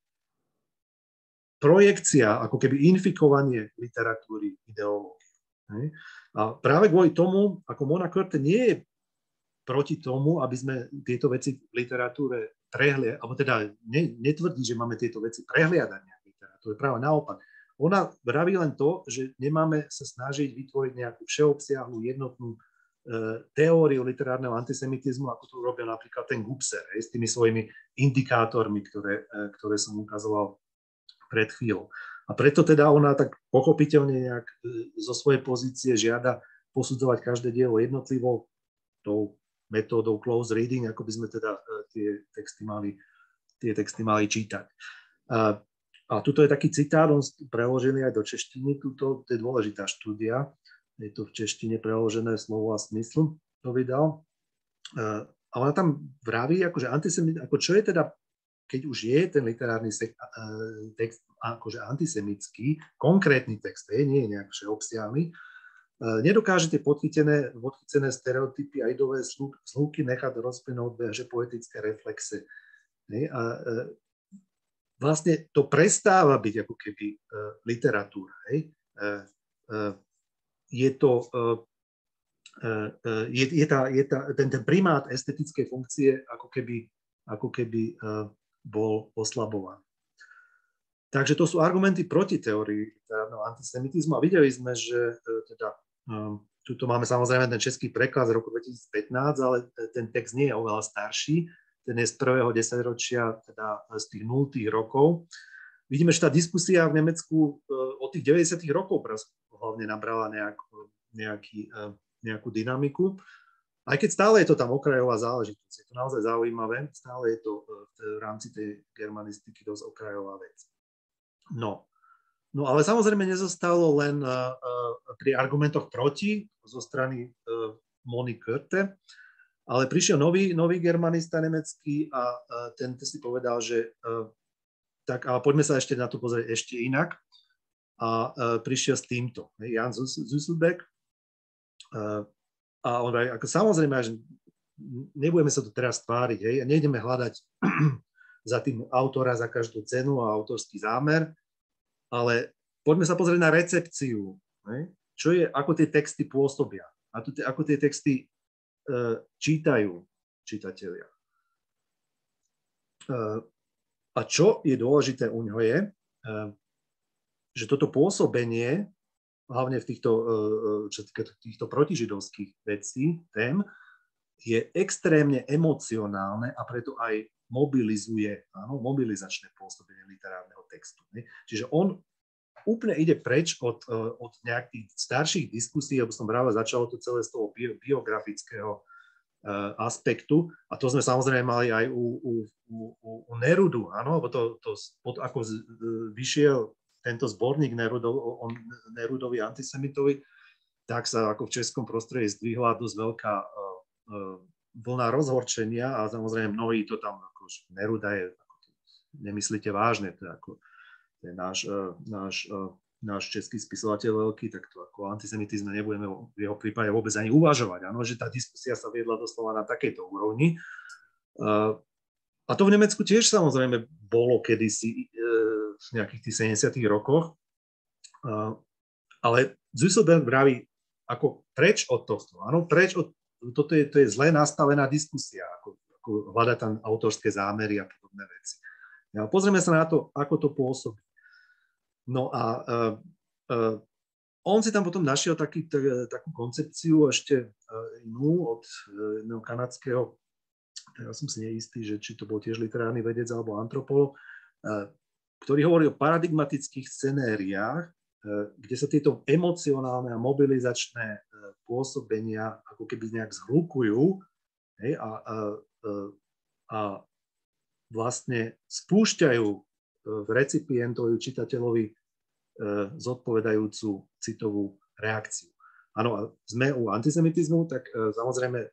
[SPEAKER 2] projekcia, ako keby infikovanie literatúry, ideológie. Hej. A práve kvôli tomu, ako Mona Körte nie je proti tomu, aby sme tieto veci v literatúre prehliadali, alebo teda ne, netvrdí, že máme tieto veci prehliadať nejak v literatúre, práve naopak. Ona vraví len to, že nemáme sa snažiť vytvoriť nejakú všeobsiahlu, jednotnú e, teóriu literárneho antisemitizmu, ako to robil napríklad ten Gubser, hej, s tými svojimi indikátormi, ktoré, e, ktoré som ukazoval pred chvíľou. A preto teda ona tak pochopiteľne nejak e, zo svojej pozície žiada posudzovať každé dielo jednotlivo tou metódou close reading, ako by sme teda e, tie texty mali, tie texty mali čítať. A, A tuto je taký citát, on preložený aj do češtiny, tuto je dôležitá štúdia, je to v češtine preložené Slovo a smysl, to vydal. A ona tam vraví, akože antisemit, ako čo je teda, keď už je ten literárny text akože antisemický, konkrétny text, je, nie je nejak všeobsiahly, Nedokáže tie podchytené, podchytené stereotypy a ideové zhlúky nechať rozplynúť že poetické reflexe. A vlastne to prestáva byť ako keby literatúra. Je to, je, je tá, je tá, ten, ten primát estetickej funkcie ako keby, ako keby bol oslabovaný. Takže to sú argumenty proti teórii literárneho antisemitizmu a videli sme, že teda, um, tuto máme samozrejme ten český preklad z roku dvetisícpätnásť, ale ten text nie je oveľa starší, ten je z prvého desaťročia, teda z tých nultých rokov. Vidíme, že tá diskusia v Nemecku od tých deväťdesiatych rokov hlavne nabrala nejakú, nejaký, nejakú dynamiku. Aj keď stále je to tam okrajová záležitosť, je to naozaj zaujímavé, stále je to v rámci tej germanistiky dosť okrajová vec. No. no, ale samozrejme nezostalo len uh, uh, pri argumentoch proti zo strany uh, Moni Körte, ale prišiel nový, nový germanista nemecký a uh, ten si povedal, že uh, tak, ale poďme sa ešte na to pozrieť ešte inak. A uh, prišiel s týmto, Jan Züsselbeck. Uh, a on aj, ako samozrejme, že nebudeme sa tu teraz tváriť, hej, a nejdeme hľadať za tým autora za každú cenu a autorský zámer, ale poďme sa pozrieť na recepciu, hej, čo je, ako tie texty pôsobia, ako tie, ako tie texty uh, čítajú čitatelia. Uh, a čo je dôležité u ňoho je, uh, že toto pôsobenie, hlavne v týchto, čo týka týchto protižidovských vecí, tém, je extrémne emocionálne a preto aj mobilizuje, áno, mobilizačné pôsobenie literárneho textu. Ne? Čiže on úplne ide preč od, od nejakých starších diskusí, aby som práve začalo to celé z toho biografického aspektu. A to sme samozrejme mali aj u, u, u, u Nerudu, áno, lebo to, to ako vyšiel tento zborník Nerudov, o Nerudovi antisemitovi, tak sa ako v českom prostredí zdvihla dosť veľká uh, uh, vlna rozhorčenia a samozrejme mnohí to tam, ako Neruda je, ako to nemyslíte vážne, to je ako to je náš, uh, náš, uh, náš český spisovateľ veľký, tak to ako antisemitizme nebudeme v jeho prípade vôbec ani uvažovať. Áno, že tá diskusia sa viedla doslova na takejto úrovni. Uh, a to v Nemecku tiež samozrejme bolo kedysi v nejakých tých sedemdesiatych rokoch. Ale Züsselberg vraví, ako preč od tohto. Áno, preč od, toto je, to je zle nastavená diskusia, ako, ako hľadať tam autorské zámery a podobné veci. Ja, pozrieme sa na to, ako to pôsobí. No a uh, uh, on si tam potom našiel taký, tak, takú koncepciu ešte uh, inú od uh, jedného kanadského, ja som si neistý, že či to bol tiež literárny vedec alebo antropolog, uh, ktorý hovorí o paradigmatických scenériách, kde sa tieto emocionálne a mobilizačné pôsobenia ako keby nejak zhlukujú, hej, a, a, a vlastne spúšťajú v recipientovi, čitateľovi zodpovedajúcu citovú reakciu. Áno, a sme u antisemitizmu, tak samozrejme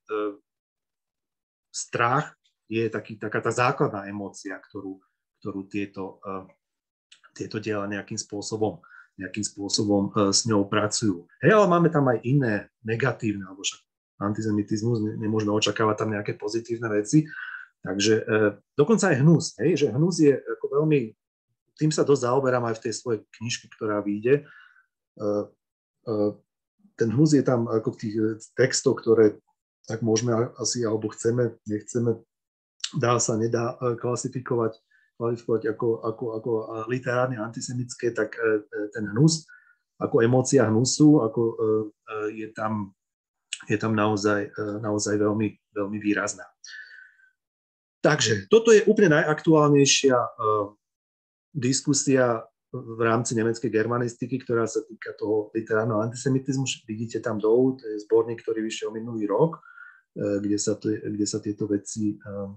[SPEAKER 2] strach je taký, taká tá základná emócia, ktorú ktorú tieto, uh, tieto diela nejakým spôsobom, nejakým spôsobom uh, s ňou pracujú. Hej, ale máme tam aj iné negatívne, alebo však antisemitizmus, ne, nemôžeme očakávať tam nejaké pozitívne veci. Takže uh, dokonca aj hnus, hej, že hnus je ako veľmi, tým sa dosť zaoberám aj v tej svojej knižke, ktorá vyjde. Uh, uh, ten hnus je tam ako v tých textoch, ktoré tak môžeme asi, alebo chceme, nechceme, dá sa, nedá uh, klasifikovať kvalifikovať ako, ako, ako literárne antisemické, tak ten hnus, ako emócia hnusu, ako je tam, je tam naozaj, naozaj veľmi, veľmi výrazná. Takže toto je úplne najaktuálnejšia diskusia v rámci nemeckej germanistiky, ktorá sa týka toho literárneho antisemitizmu. Vidíte tam dolu, to je zborník, ktorý vyšiel minulý rok, kde sa, to, kde sa tieto veci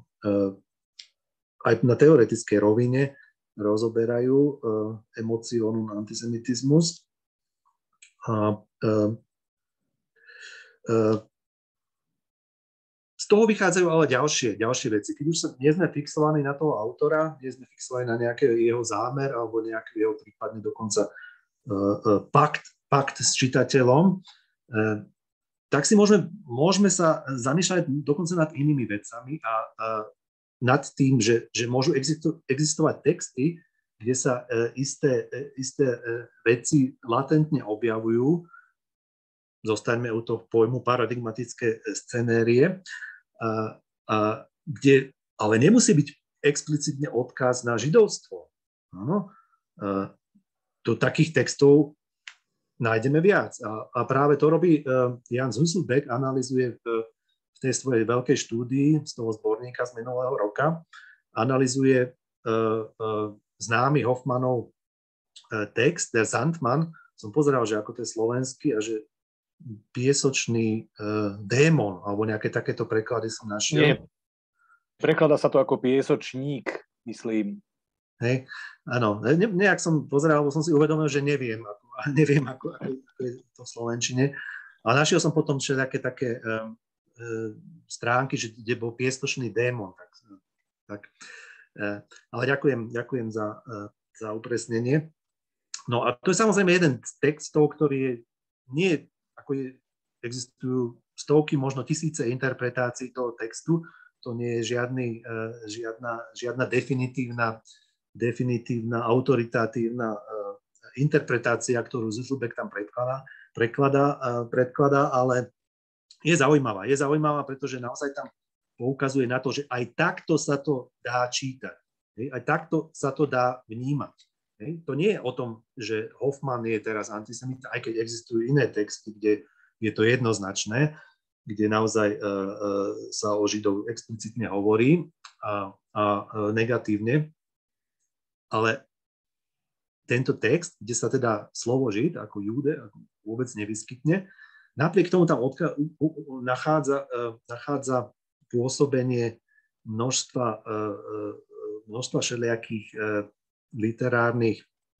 [SPEAKER 2] aj na teoretickej rovine rozoberajú uh, emocionum antisemitizmus. A, uh, uh, z toho vychádzajú ale ďalšie, ďalšie veci. Keď už sa, nie sme fixovaní na toho autora, nie sme fixovaní na nejaký jeho zámer alebo nejaký jeho prípadne dokonca uh, uh, pakt, pakt s čitateľom, tak si môžeme, môžeme sa zamýšľať dokonca nad inými vecami a, a nad tým, že, že môžu existu, existovať texty, kde sa isté, isté veci latentne objavujú. Zostaňme u toho pojmu paradigmatické scenérie, a, a, kde ale nemusí byť explicitne odkaz na židovstvo. Áno. A, do takých textov nájdeme viac. A, a práve to robí uh, Jan Züsselbeck, analyzuje v, v tej svojej veľkej štúdii z toho zborníka z minulého roka, analyzuje uh, uh, známy Hoffmanov uh, text, Der Sandmann. Som pozeral, že ako to je slovenský a že piesočný uh, démon, alebo nejaké takéto preklady som našiel.
[SPEAKER 1] Nie, prekladá sa to ako piesočník, myslím.
[SPEAKER 2] Hej, áno, ne, nejak som pozeral, lebo som si uvedomil, že neviem, ako, neviem, ako, ako, ako je to v slovenčine. A našiel som potom všetké také uh, uh, stránky, že, kde bol piesočný démon. Tak, tak, uh, ale ďakujem, ďakujem za, uh, za upresnenie. No a to je samozrejme jeden z textov, ktorý je, nie ako je, existujú stovky, možno tisíce interpretácií toho textu. To nie je žiadny, uh, žiadna, žiadna definitívna, definitívna, autoritatívna uh, interpretácia, ktorú Züsselbeck tam predkladá, prekladá, uh, predkladá, ale je zaujímavá. Je zaujímavá, pretože naozaj tam poukazuje na to, že aj takto sa to dá čítať. Hej? Aj takto sa to dá vnímať. Hej? To nie je o tom, že Hoffmann je teraz antisemita, aj keď existujú iné texty, kde je to jednoznačné, kde naozaj uh, uh, sa o Židov explicitne hovorí a, a uh, negatívne. Ale tento text, kde sa teda slovo Žid ako Júde vôbec nevyskytne, napriek tomu tam odka- u, u, nachádza, uh, nachádza pôsobenie množstva, uh, množstva všelijakých uh, literárnych,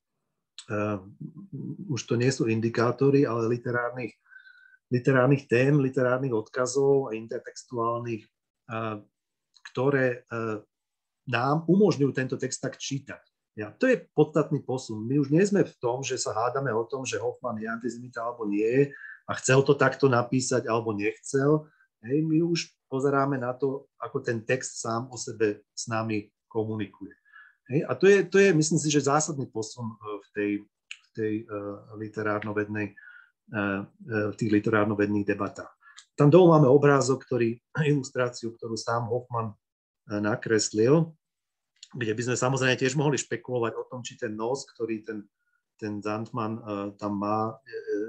[SPEAKER 2] uh, už to nie sú indikátory, ale literárnych, literárnych tém, literárnych odkazov a intertextuálnych, uh, ktoré uh, nám umožňujú tento text tak čítať. Ja, to je podstatný posun. My už nie sme v tom, že sa hádame o tom, že Hoffmann je antisemita alebo nie je a chcel to takto napísať alebo nechcel. Hej, my už pozeráme na to, ako ten text sám o sebe s nami komunikuje. Hej, a to je, to je, myslím si, že zásadný posun v tej, v tej uh, literárnovednej, uh, v tých literárnovedných debatách. Tam dolu máme obrázok, ktorý, ilustráciu, ktorú sám Hoffmann uh, nakreslil, kde by sme samozrejme tiež mohli špekulovať o tom, či ten nos, ktorý ten, ten Sandmann uh, tam má, uh,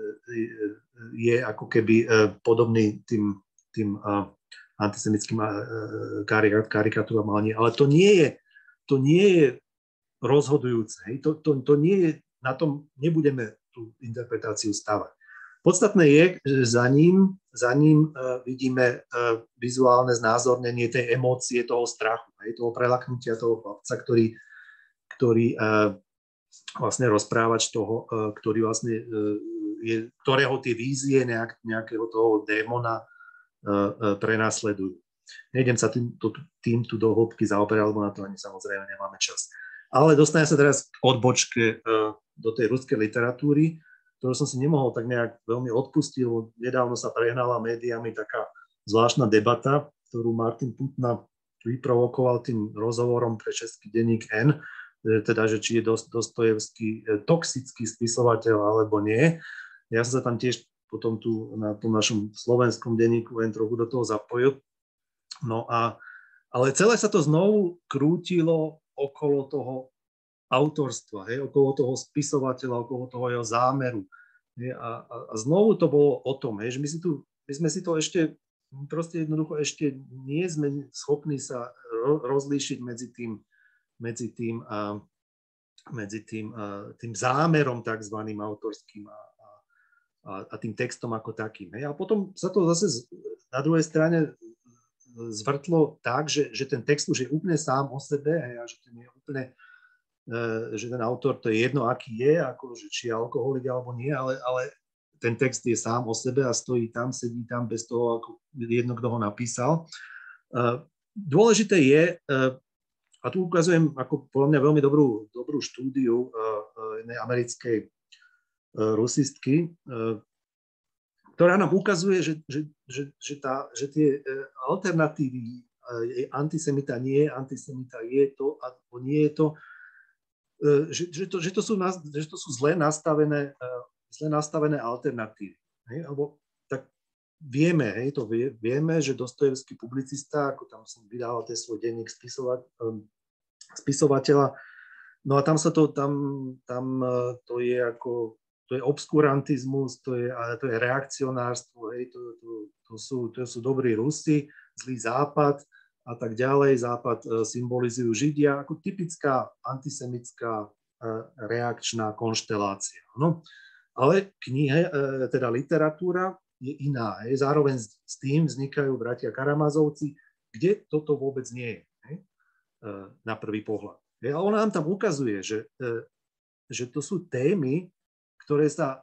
[SPEAKER 2] je ako keby uh, podobný tým, tým uh, antisemickým uh, karikatúram, ale ale to nie je, to nie je rozhodujúce. Hej? To, to, to nie je, na tom nebudeme tú interpretáciu stavať. Podstatné je, že za ním, za ním uh, vidíme uh, vizuálne znázornenie tej emócie, toho strachu, hej, toho prelaknutia toho chlapca, ktorý, ktorý uh, vlastne rozprávač toho, uh, ktorý vlastne uh, je, ktorého tie vízie nejak, nejakého toho démona uh, uh, prenasledujú. Nejdem sa tým, to, tým tu do hĺbky zaoberať, lebo na to ani samozrejme nemáme čas. Ale dostanem sa teraz k odbočke uh, do tej ruskej literatúry, ktorú som si nemohol tak nejak veľmi odpustiť, lebo nedávno sa prehnala médiami taká zvláštna debata, ktorú Martin Putna vyprovokoval tým rozhovorom pre český denník N, teda, že či je Dostojevský toxický spisovateľ alebo nie. Ja som sa tam tiež potom tu na tom našom slovenskom denníku N trochu do toho zapojil. No a, ale celé sa to znovu krútilo okolo toho autorstva, hej, okolo toho spisovateľa, okolo toho jeho zámeru. Hej, a, a, a znovu to bolo o tom, hej, že my, si tu, my sme si to ešte, proste jednoducho ešte nie sme schopní sa ro, rozlíšiť medzi tým, medzi tým, a, medzi tým, a, tým zámerom takzvaným autorským a, a, a tým textom ako takým. Hej. A potom sa to zase na druhej strane zvrtlo tak, že, že ten text už je úplne sám o sebe, hej, a že ten je úplne že ten autor, to je jedno, aký je, ako, že či je alkoholik alebo nie, ale, ale ten text je sám o sebe a stojí tam, sedí tam bez toho, ako jedno, kto ho napísal. Dôležité je, a tu ukazujem ako podľa mňa veľmi dobrú, dobrú štúdiu jednej americkej rusistky, ktorá nám ukazuje, že, že, že, že, tá, že tie alternatívy, antisemita nie, antisemita je to, alebo nie je to, že, že, to, že, to, sú, že to sú zle nastavené, zle nastavené alternatívy. Hej? Alebo tak vieme, hej, to vie, vieme, že Dostojevský publicista, ako tam som vydával ten svoj denník spisova, spisovateľa, no a tam sa to, tam, tam to je ako, to je obskurantizmus, to je, to je reakcionárstvo, hej, to, to, to, sú, to sú dobrí Rusi, zlý Západ a tak ďalej. Západ symbolizujú Židia, ako typická antisemická reakčná konštelácia. No, ale knihe, teda literatúra je iná. Hej. Zároveň s tým vznikajú bratia Karamazovci, kde toto vôbec nie je, hej, na prvý pohľad. A ona nám tam ukazuje, že, že to sú témy, ktoré sa,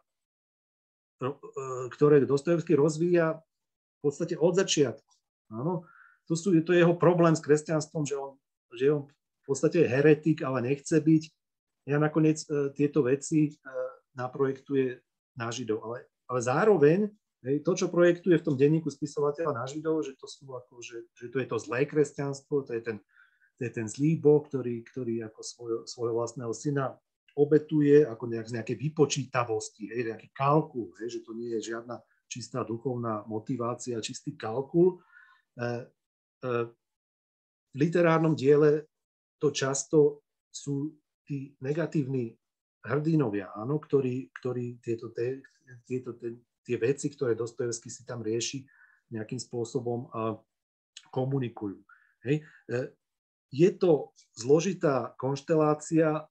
[SPEAKER 2] ktoré Dostojevský rozvíja v podstate od začiatku. Áno, to, sú, to je jeho problém s kresťanstvom, že on, že on v podstate je heretik, ale nechce byť. Ja nakoniec tieto veci naprojektuje na Židov. Ale, ale zároveň to, čo projektuje v tom denníku spisovateľa na Židov, že to sú ako, že, že to je to zlé kresťanstvo, to je ten, to je ten zlý Boh, ktorý, ktorý ako svoj, svojho vlastného syna obetuje ako nejak, z nejakej vypočítavosti, hej, nejaký kalkul, hej, že to nie je žiadna čistá duchovná motivácia, čistý kalkul. E, e, v literárnom diele to často sú tí negatívni hrdinovia, áno, ktorí, ktorí tieto, te, tieto te, tie veci, ktoré Dostojevský si tam rieši, nejakým spôsobom uh, komunikujú. Hej. Uh, je to zložitá konštelácia,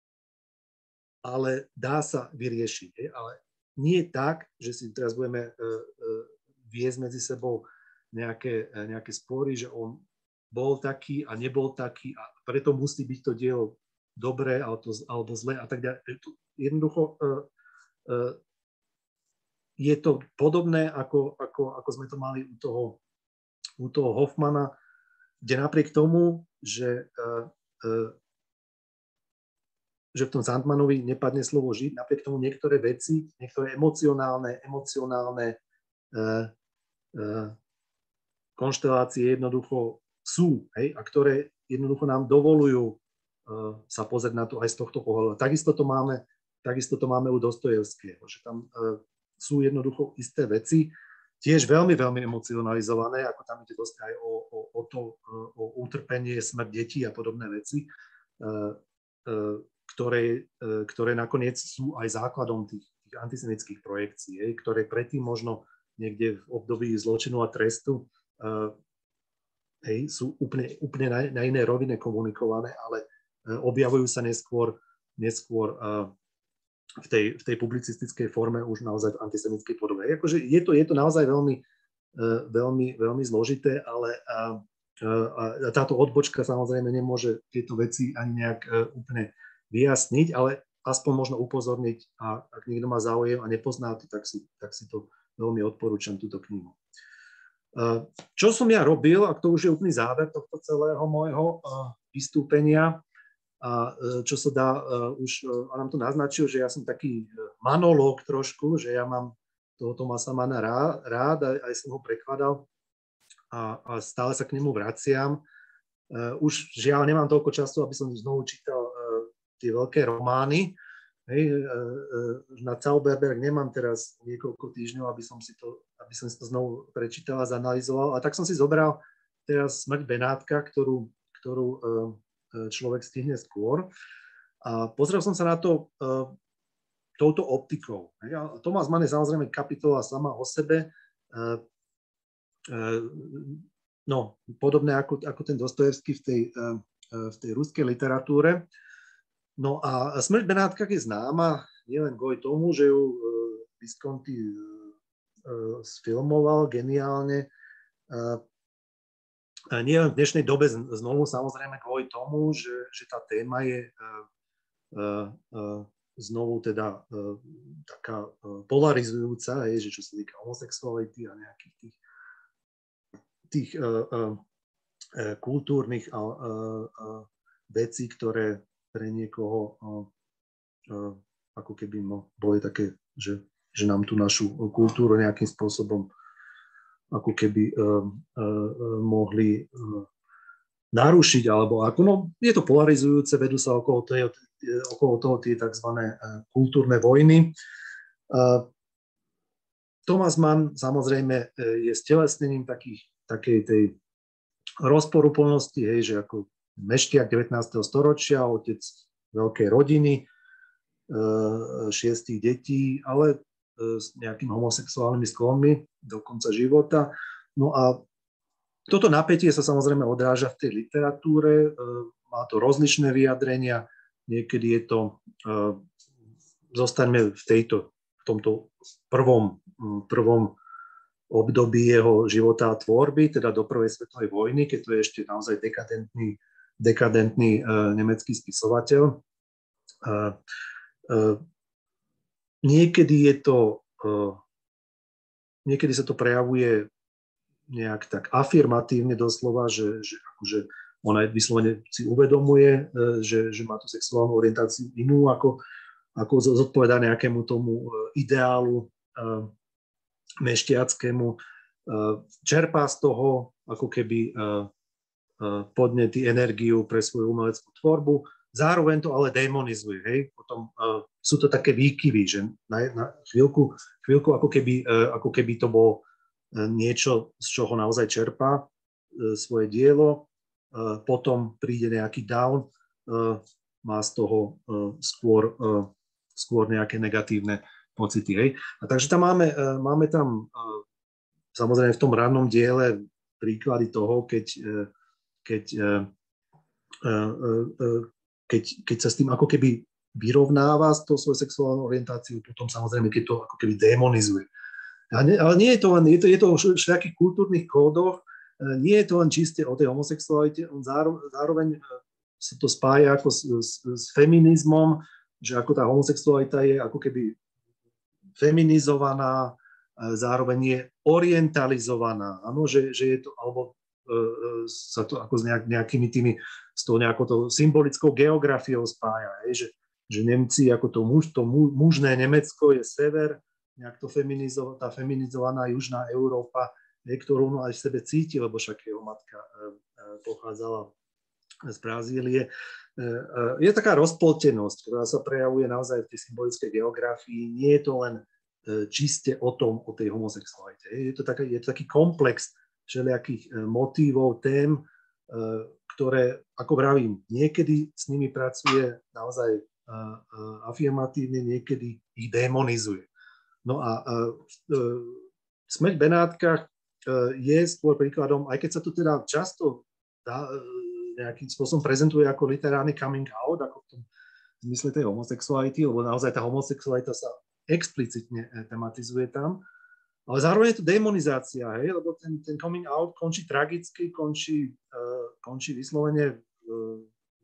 [SPEAKER 2] ale dá sa vyriešiť. Hej. Ale nie tak, že si teraz budeme uh, uh, viesť medzi sebou nejaké, uh, nejaké spory, že on bol taký a nebol taký a preto musí byť to dielo dobré alebo, alebo zlé a tak ďalej. Jednoducho uh, uh, je to podobné, ako, ako, ako sme to mali u toho, u toho Hoffmana, kde napriek tomu, že, uh, uh, že v tom Sandmanovi nepadne slovo Žid, napriek tomu niektoré veci, niektoré emocionálne, emocionálne uh, uh, konštelácie jednoducho sú, hej, a ktoré jednoducho nám dovolujú sa pozrieť na to aj z tohto pohľadu. Takisto to máme, takisto to máme u Dostojevského, že tam uh, sú jednoducho isté veci, tiež veľmi, veľmi emocionalizované, ako tam ide dosť aj o, o, o to, uh, o utrpenie, smrť detí a podobné veci, uh, uh, ktoré, uh, ktoré nakoniec sú aj základom tých, tých antisemických projekcií, hej, ktoré predtým možno niekde v období zločinu a trestu uh, hej, sú úplne, úplne na, na iné rovine komunikované, ale objavujú sa neskôr, neskôr uh, v, tej, v tej publicistickej forme už naozaj v antisemickej podobe. Akože je, to, je to naozaj veľmi, uh, veľmi, veľmi zložité, ale uh, uh, táto odbočka samozrejme nemôže tieto veci ani nejak uh, úplne vyjasniť, ale aspoň možno upozorniť a ak niekto má záujem a nepozná to, tak si, tak si to veľmi odporúčam, túto knihu. Uh, čo som ja robil, a to už je úplný záver tohto celého môjho uh, vystúpenia, a čo sa dá, uh, už uh, on nám to naznačil, že ja som taký manológ trošku, že ja mám toho Thomasa Manna rád, rád aj, aj som ho prekladal a, a stále sa k nemu vraciam. Uh, už žiaľ nemám toľko času, aby som znovu čítal uh, tie veľké romány. Hej, uh, uh, na Zauberberg nemám teraz niekoľko týždňov, aby som si to, aby som si to znovu prečítal a zanalizoval. A tak som si zobral teraz Smrť Benátka, ktorú, ktorú uh, človek stihne skôr. A pozrel som sa na to uh, touto optikou. A Thomas Mann je samozrejme kapitola sama o sebe. Uh, uh, no, podobné ako, ako ten Dostojevský v tej, uh, v tej ruskej literatúre. No a Smrť Benátka je známa nielen kvôli tomu, že ju uh, Visconti uh, uh, sfilmoval geniálne, uh, nie len v dnešnej dobe znovu samozrejme kvôli tomu, že, že tá téma je uh, uh, znovu teda uh, taká uh, polarizujúca, je, že čo sa týka homosexuality a nejakých tých, tých uh, uh, kultúrnych uh, uh, vecí, ktoré pre niekoho uh, uh, ako keby no, boli také, že že nám tú našu kultúru nejakým spôsobom ako keby uh, uh, mohli uh, narušiť, alebo ako, no je to polarizujúce, vedú sa okolo, tej, okolo toho tie tzv. Kultúrne vojny. Uh, Thomas Mann samozrejme je stelesnením takých, takej tej rozporuplnosti, hej, že ako meštiak devätnásteho storočia, otec veľkej rodiny, uh, šiestich detí, ale s nejakými homosexuálnymi sklonmi do konca života. No a toto napätie sa samozrejme odráža v tej literatúre, má to rozličné vyjadrenia, niekedy je to, zostaňme v, tejto, v tomto prvom, prvom období jeho života a tvorby, teda do prvej svetovej vojny, keď to je ešte naozaj dekadentný, dekadentný nemecký spisovateľ. Niekedy je to, niekedy sa to prejavuje nejak tak afirmatívne doslova, že, že akože ona vyslovene si uvedomuje, že, že má tú sexuálnu orientáciu inú, ako, ako zodpovedá nejakému tomu ideálu mešťackému. Čerpá z toho ako keby podnety, energiu pre svoju umeleckú tvorbu. Zároveň to ale demonizuje. Hej? Potom uh, sú to také výkyvy, že na, na chvíľku, chvíľku ako, keby, uh, ako keby to bolo uh, niečo, z čoho naozaj čerpá uh, svoje dielo. Uh, potom príde nejaký down, uh, má z toho uh, skôr, uh, skôr nejaké negatívne pocity. Hej? A takže tam máme, uh, máme tam uh, samozrejme v tom rannom diele príklady toho, keď, uh, keď uh, uh, uh, Keď, keď sa s tým ako keby vyrovnáva s tou svojou sexuálnou orientáciou, potom samozrejme, keď to ako keby demonizuje. Ale nie, ale nie je to len, je to, je to o všakých kultúrnych kódoch, nie je to len čiste o tej homosexualite, on zároveň, zároveň sa to spája ako s, s, s feminizmom, že ako tá homosexualita je ako keby feminizovaná, zároveň je orientalizovaná, áno, že, že je to, alebo sa to ako s nejak, nejakými tými, s tou nejakou to symbolickou geografiou spája, je, že, že Nemci, ako to, muž, to mužné Nemecko je sever, nejak to feminizo, tá feminizovaná južná Európa, je, ktorú on aj v sebe cíti, lebo však jeho matka pochádzala z Brazílie. Je taká rozpoltenosť, ktorá sa prejavuje naozaj v tej symbolickej geografii. Nie je to len čiste o tom, o tej homosexualite. Je to taký, je to taký komplex všelijakých motívov, tém, ktoré, ako vravím, niekedy s nimi pracuje naozaj afirmatívne, niekedy ich demonizuje. No a Smrť v Benátkach je skôr príkladom, aj keď sa to teda často dá, nejakým spôsobom prezentuje ako literárny coming out, ako v tom zmysle tej homosexuality, lebo naozaj tá homosexualita sa explicitne tematizuje tam. Ale zároveň je to demonizácia, hej, lebo ten, ten coming out končí tragicky, končí, uh, končí vyslovene uh,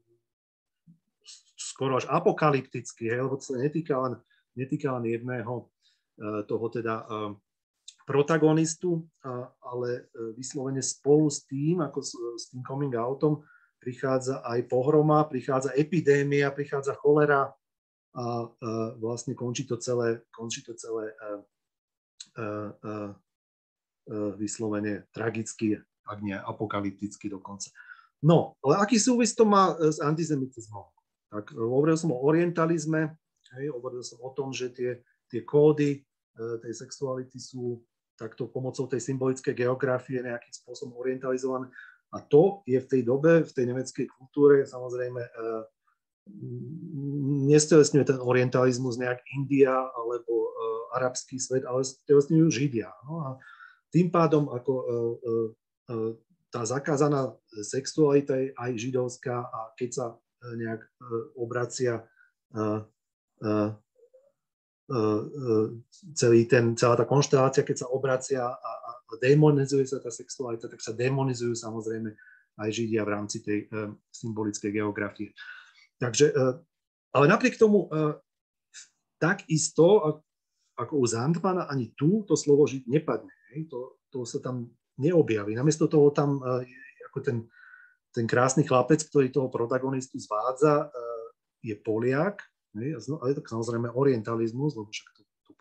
[SPEAKER 2] skoro až apokalypticky, hej, lebo to sa netýka len, netýka len jedného uh, toho teda uh, protagonistu, uh, ale uh, vyslovene spolu s tým, ako s, s tým coming outom, prichádza aj pohroma, prichádza epidémia, prichádza cholera a uh, vlastne končí to celé, končí to celé uh, Uh, uh, uh, vyslovene tragicky, ak nie apokalypticky dokonca. No, ale aký súvis to má s antisemitizmom? Tak hovoril som o orientalizme, hej, hovoril som o tom, že tie, tie kódy uh, tej sexuality sú takto pomocou tej symbolickej geografie nejakým spôsobom orientalizované. A to je v tej dobe, v tej nemeckej kultúre samozrejme uh, nestelesňuje ten orientalizmus nejak India alebo uh, arabský svet, ale stelesňujú Židia. No a tým pádom ako uh, uh, tá zakázaná sexualita je aj židovská a keď sa uh, nejak uh, obracia uh, uh, uh, celý ten, celá tá konštelácia, keď sa obracia a, a demonizuje sa tá sexualita, tak sa demonizujú samozrejme aj Židia v rámci tej uh, symbolickej geografie. Takže, ale napriek tomu takisto, ako u Sandmana, ani tu to slovo Žid nepadne. To, to sa tam neobjaví. Namiesto toho tam ako ten, ten krásny chlapec, ktorý toho protagonistu zvádza, je Poliak, ale tak samozrejme orientalizmus, lebo však to, to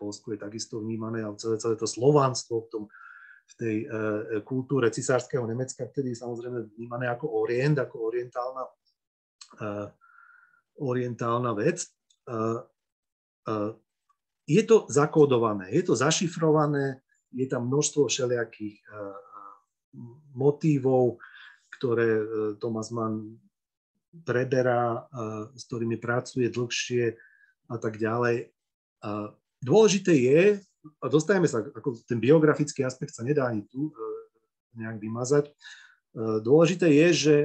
[SPEAKER 2] Poľsku je takisto vnímané, ale celé, celé to slovanstvo v, tom, v tej uh, kultúre cisárskeho Nemecka vtedy samozrejme vnímané ako orient, ako orientálna, uh, orientálna vec. Uh, uh, je to zakódované, je to zašifrované, je tam množstvo všelijakých uh, motívov, ktoré uh, Thomas Mann preberá, uh, s ktorými pracuje dlhšie a tak ďalej. Uh, Dôležité je, a dostajeme sa, ako ten biografický aspekt sa nedá ani tu nejak vymazať, dôležité je, že,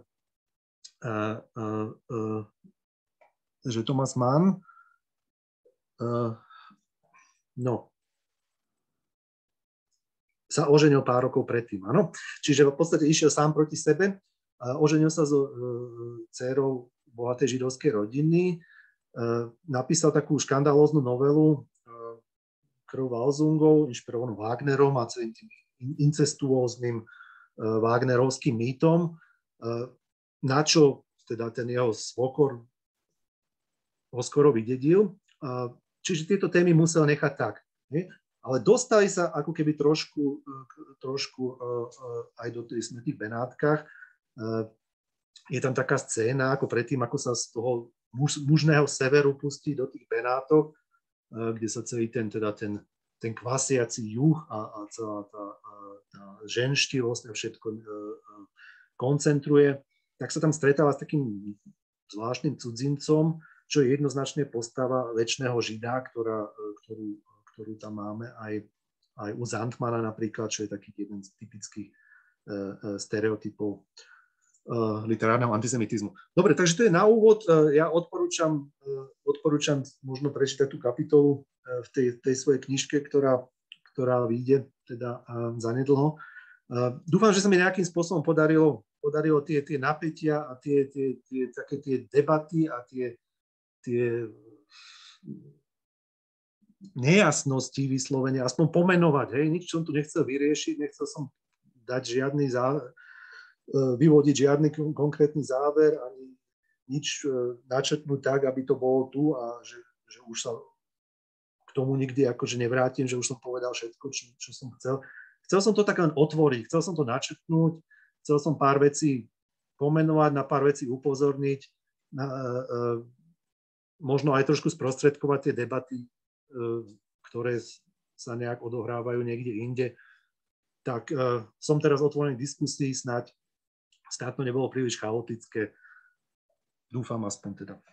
[SPEAKER 2] že Thomas Mann no, sa oženil pár rokov predtým. Áno? Čiže v podstate išiel sám proti sebe, oženil sa so dcérou bohatej židovskej rodiny, napísal takú škandalóznu novelu Krv Walsungov, inšpirovanú Wagnerom a celým tým incestuóznym wagnerovským mýtom, na čo teda ten jeho svokor ho skoro vydedil. Čiže tieto témy musel nechať tak. Nie? Ale dostali sa ako keby trošku, trošku aj do tej smrti v Benátkach. Je tam taká scéna, ako predtým, ako sa z toho muž, mužného severu pustí do tých Benátok, kde sa celý ten, teda ten, ten kvasiaci juh a, a celá tá, tá ženštilosť a všetko koncentruje, tak sa tam stretáva s takým zvláštnym cudzincom, čo je jednoznačne postava večného Žida, ktorá, ktorú, ktorú tam máme aj, aj u Zandmana napríklad, čo je taký jeden z typických stereotypov literárneho antisemitizmu. Dobre, takže to je na úvod. Ja odporúčam, odporúčam možno prečítať tú kapitolu v tej, tej svojej knižke, ktorá, ktorá vyjde teda zanedlho. Dúfam, že sa mi nejakým spôsobom podarilo, podarilo tie, tie napätia a tie, tie, tie, také tie debaty a tie, tie nejasnosti vyslovene aspoň pomenovať. Hej. Nič som tu nechcel vyriešiť, nechcel som dať žiadny záver, vyvodiť žiadny konkrétny záver, ani nič načetnúť tak, aby to bolo tu a že, že už sa k tomu nikdy akože nevrátim, že už som povedal všetko, čo, čo som chcel. Chcel som to tak len otvoriť, chcel som to načetnúť, chcel som pár vecí pomenovať, na pár vecí upozorniť, na, uh, možno aj trošku sprostredkovať tie debaty, uh, ktoré sa nejak odohrávajú niekde inde. Tak uh, som teraz otvorený k diskusii, snáď Snad to nebolo príliš chaotické. Dúfam aspoň teda.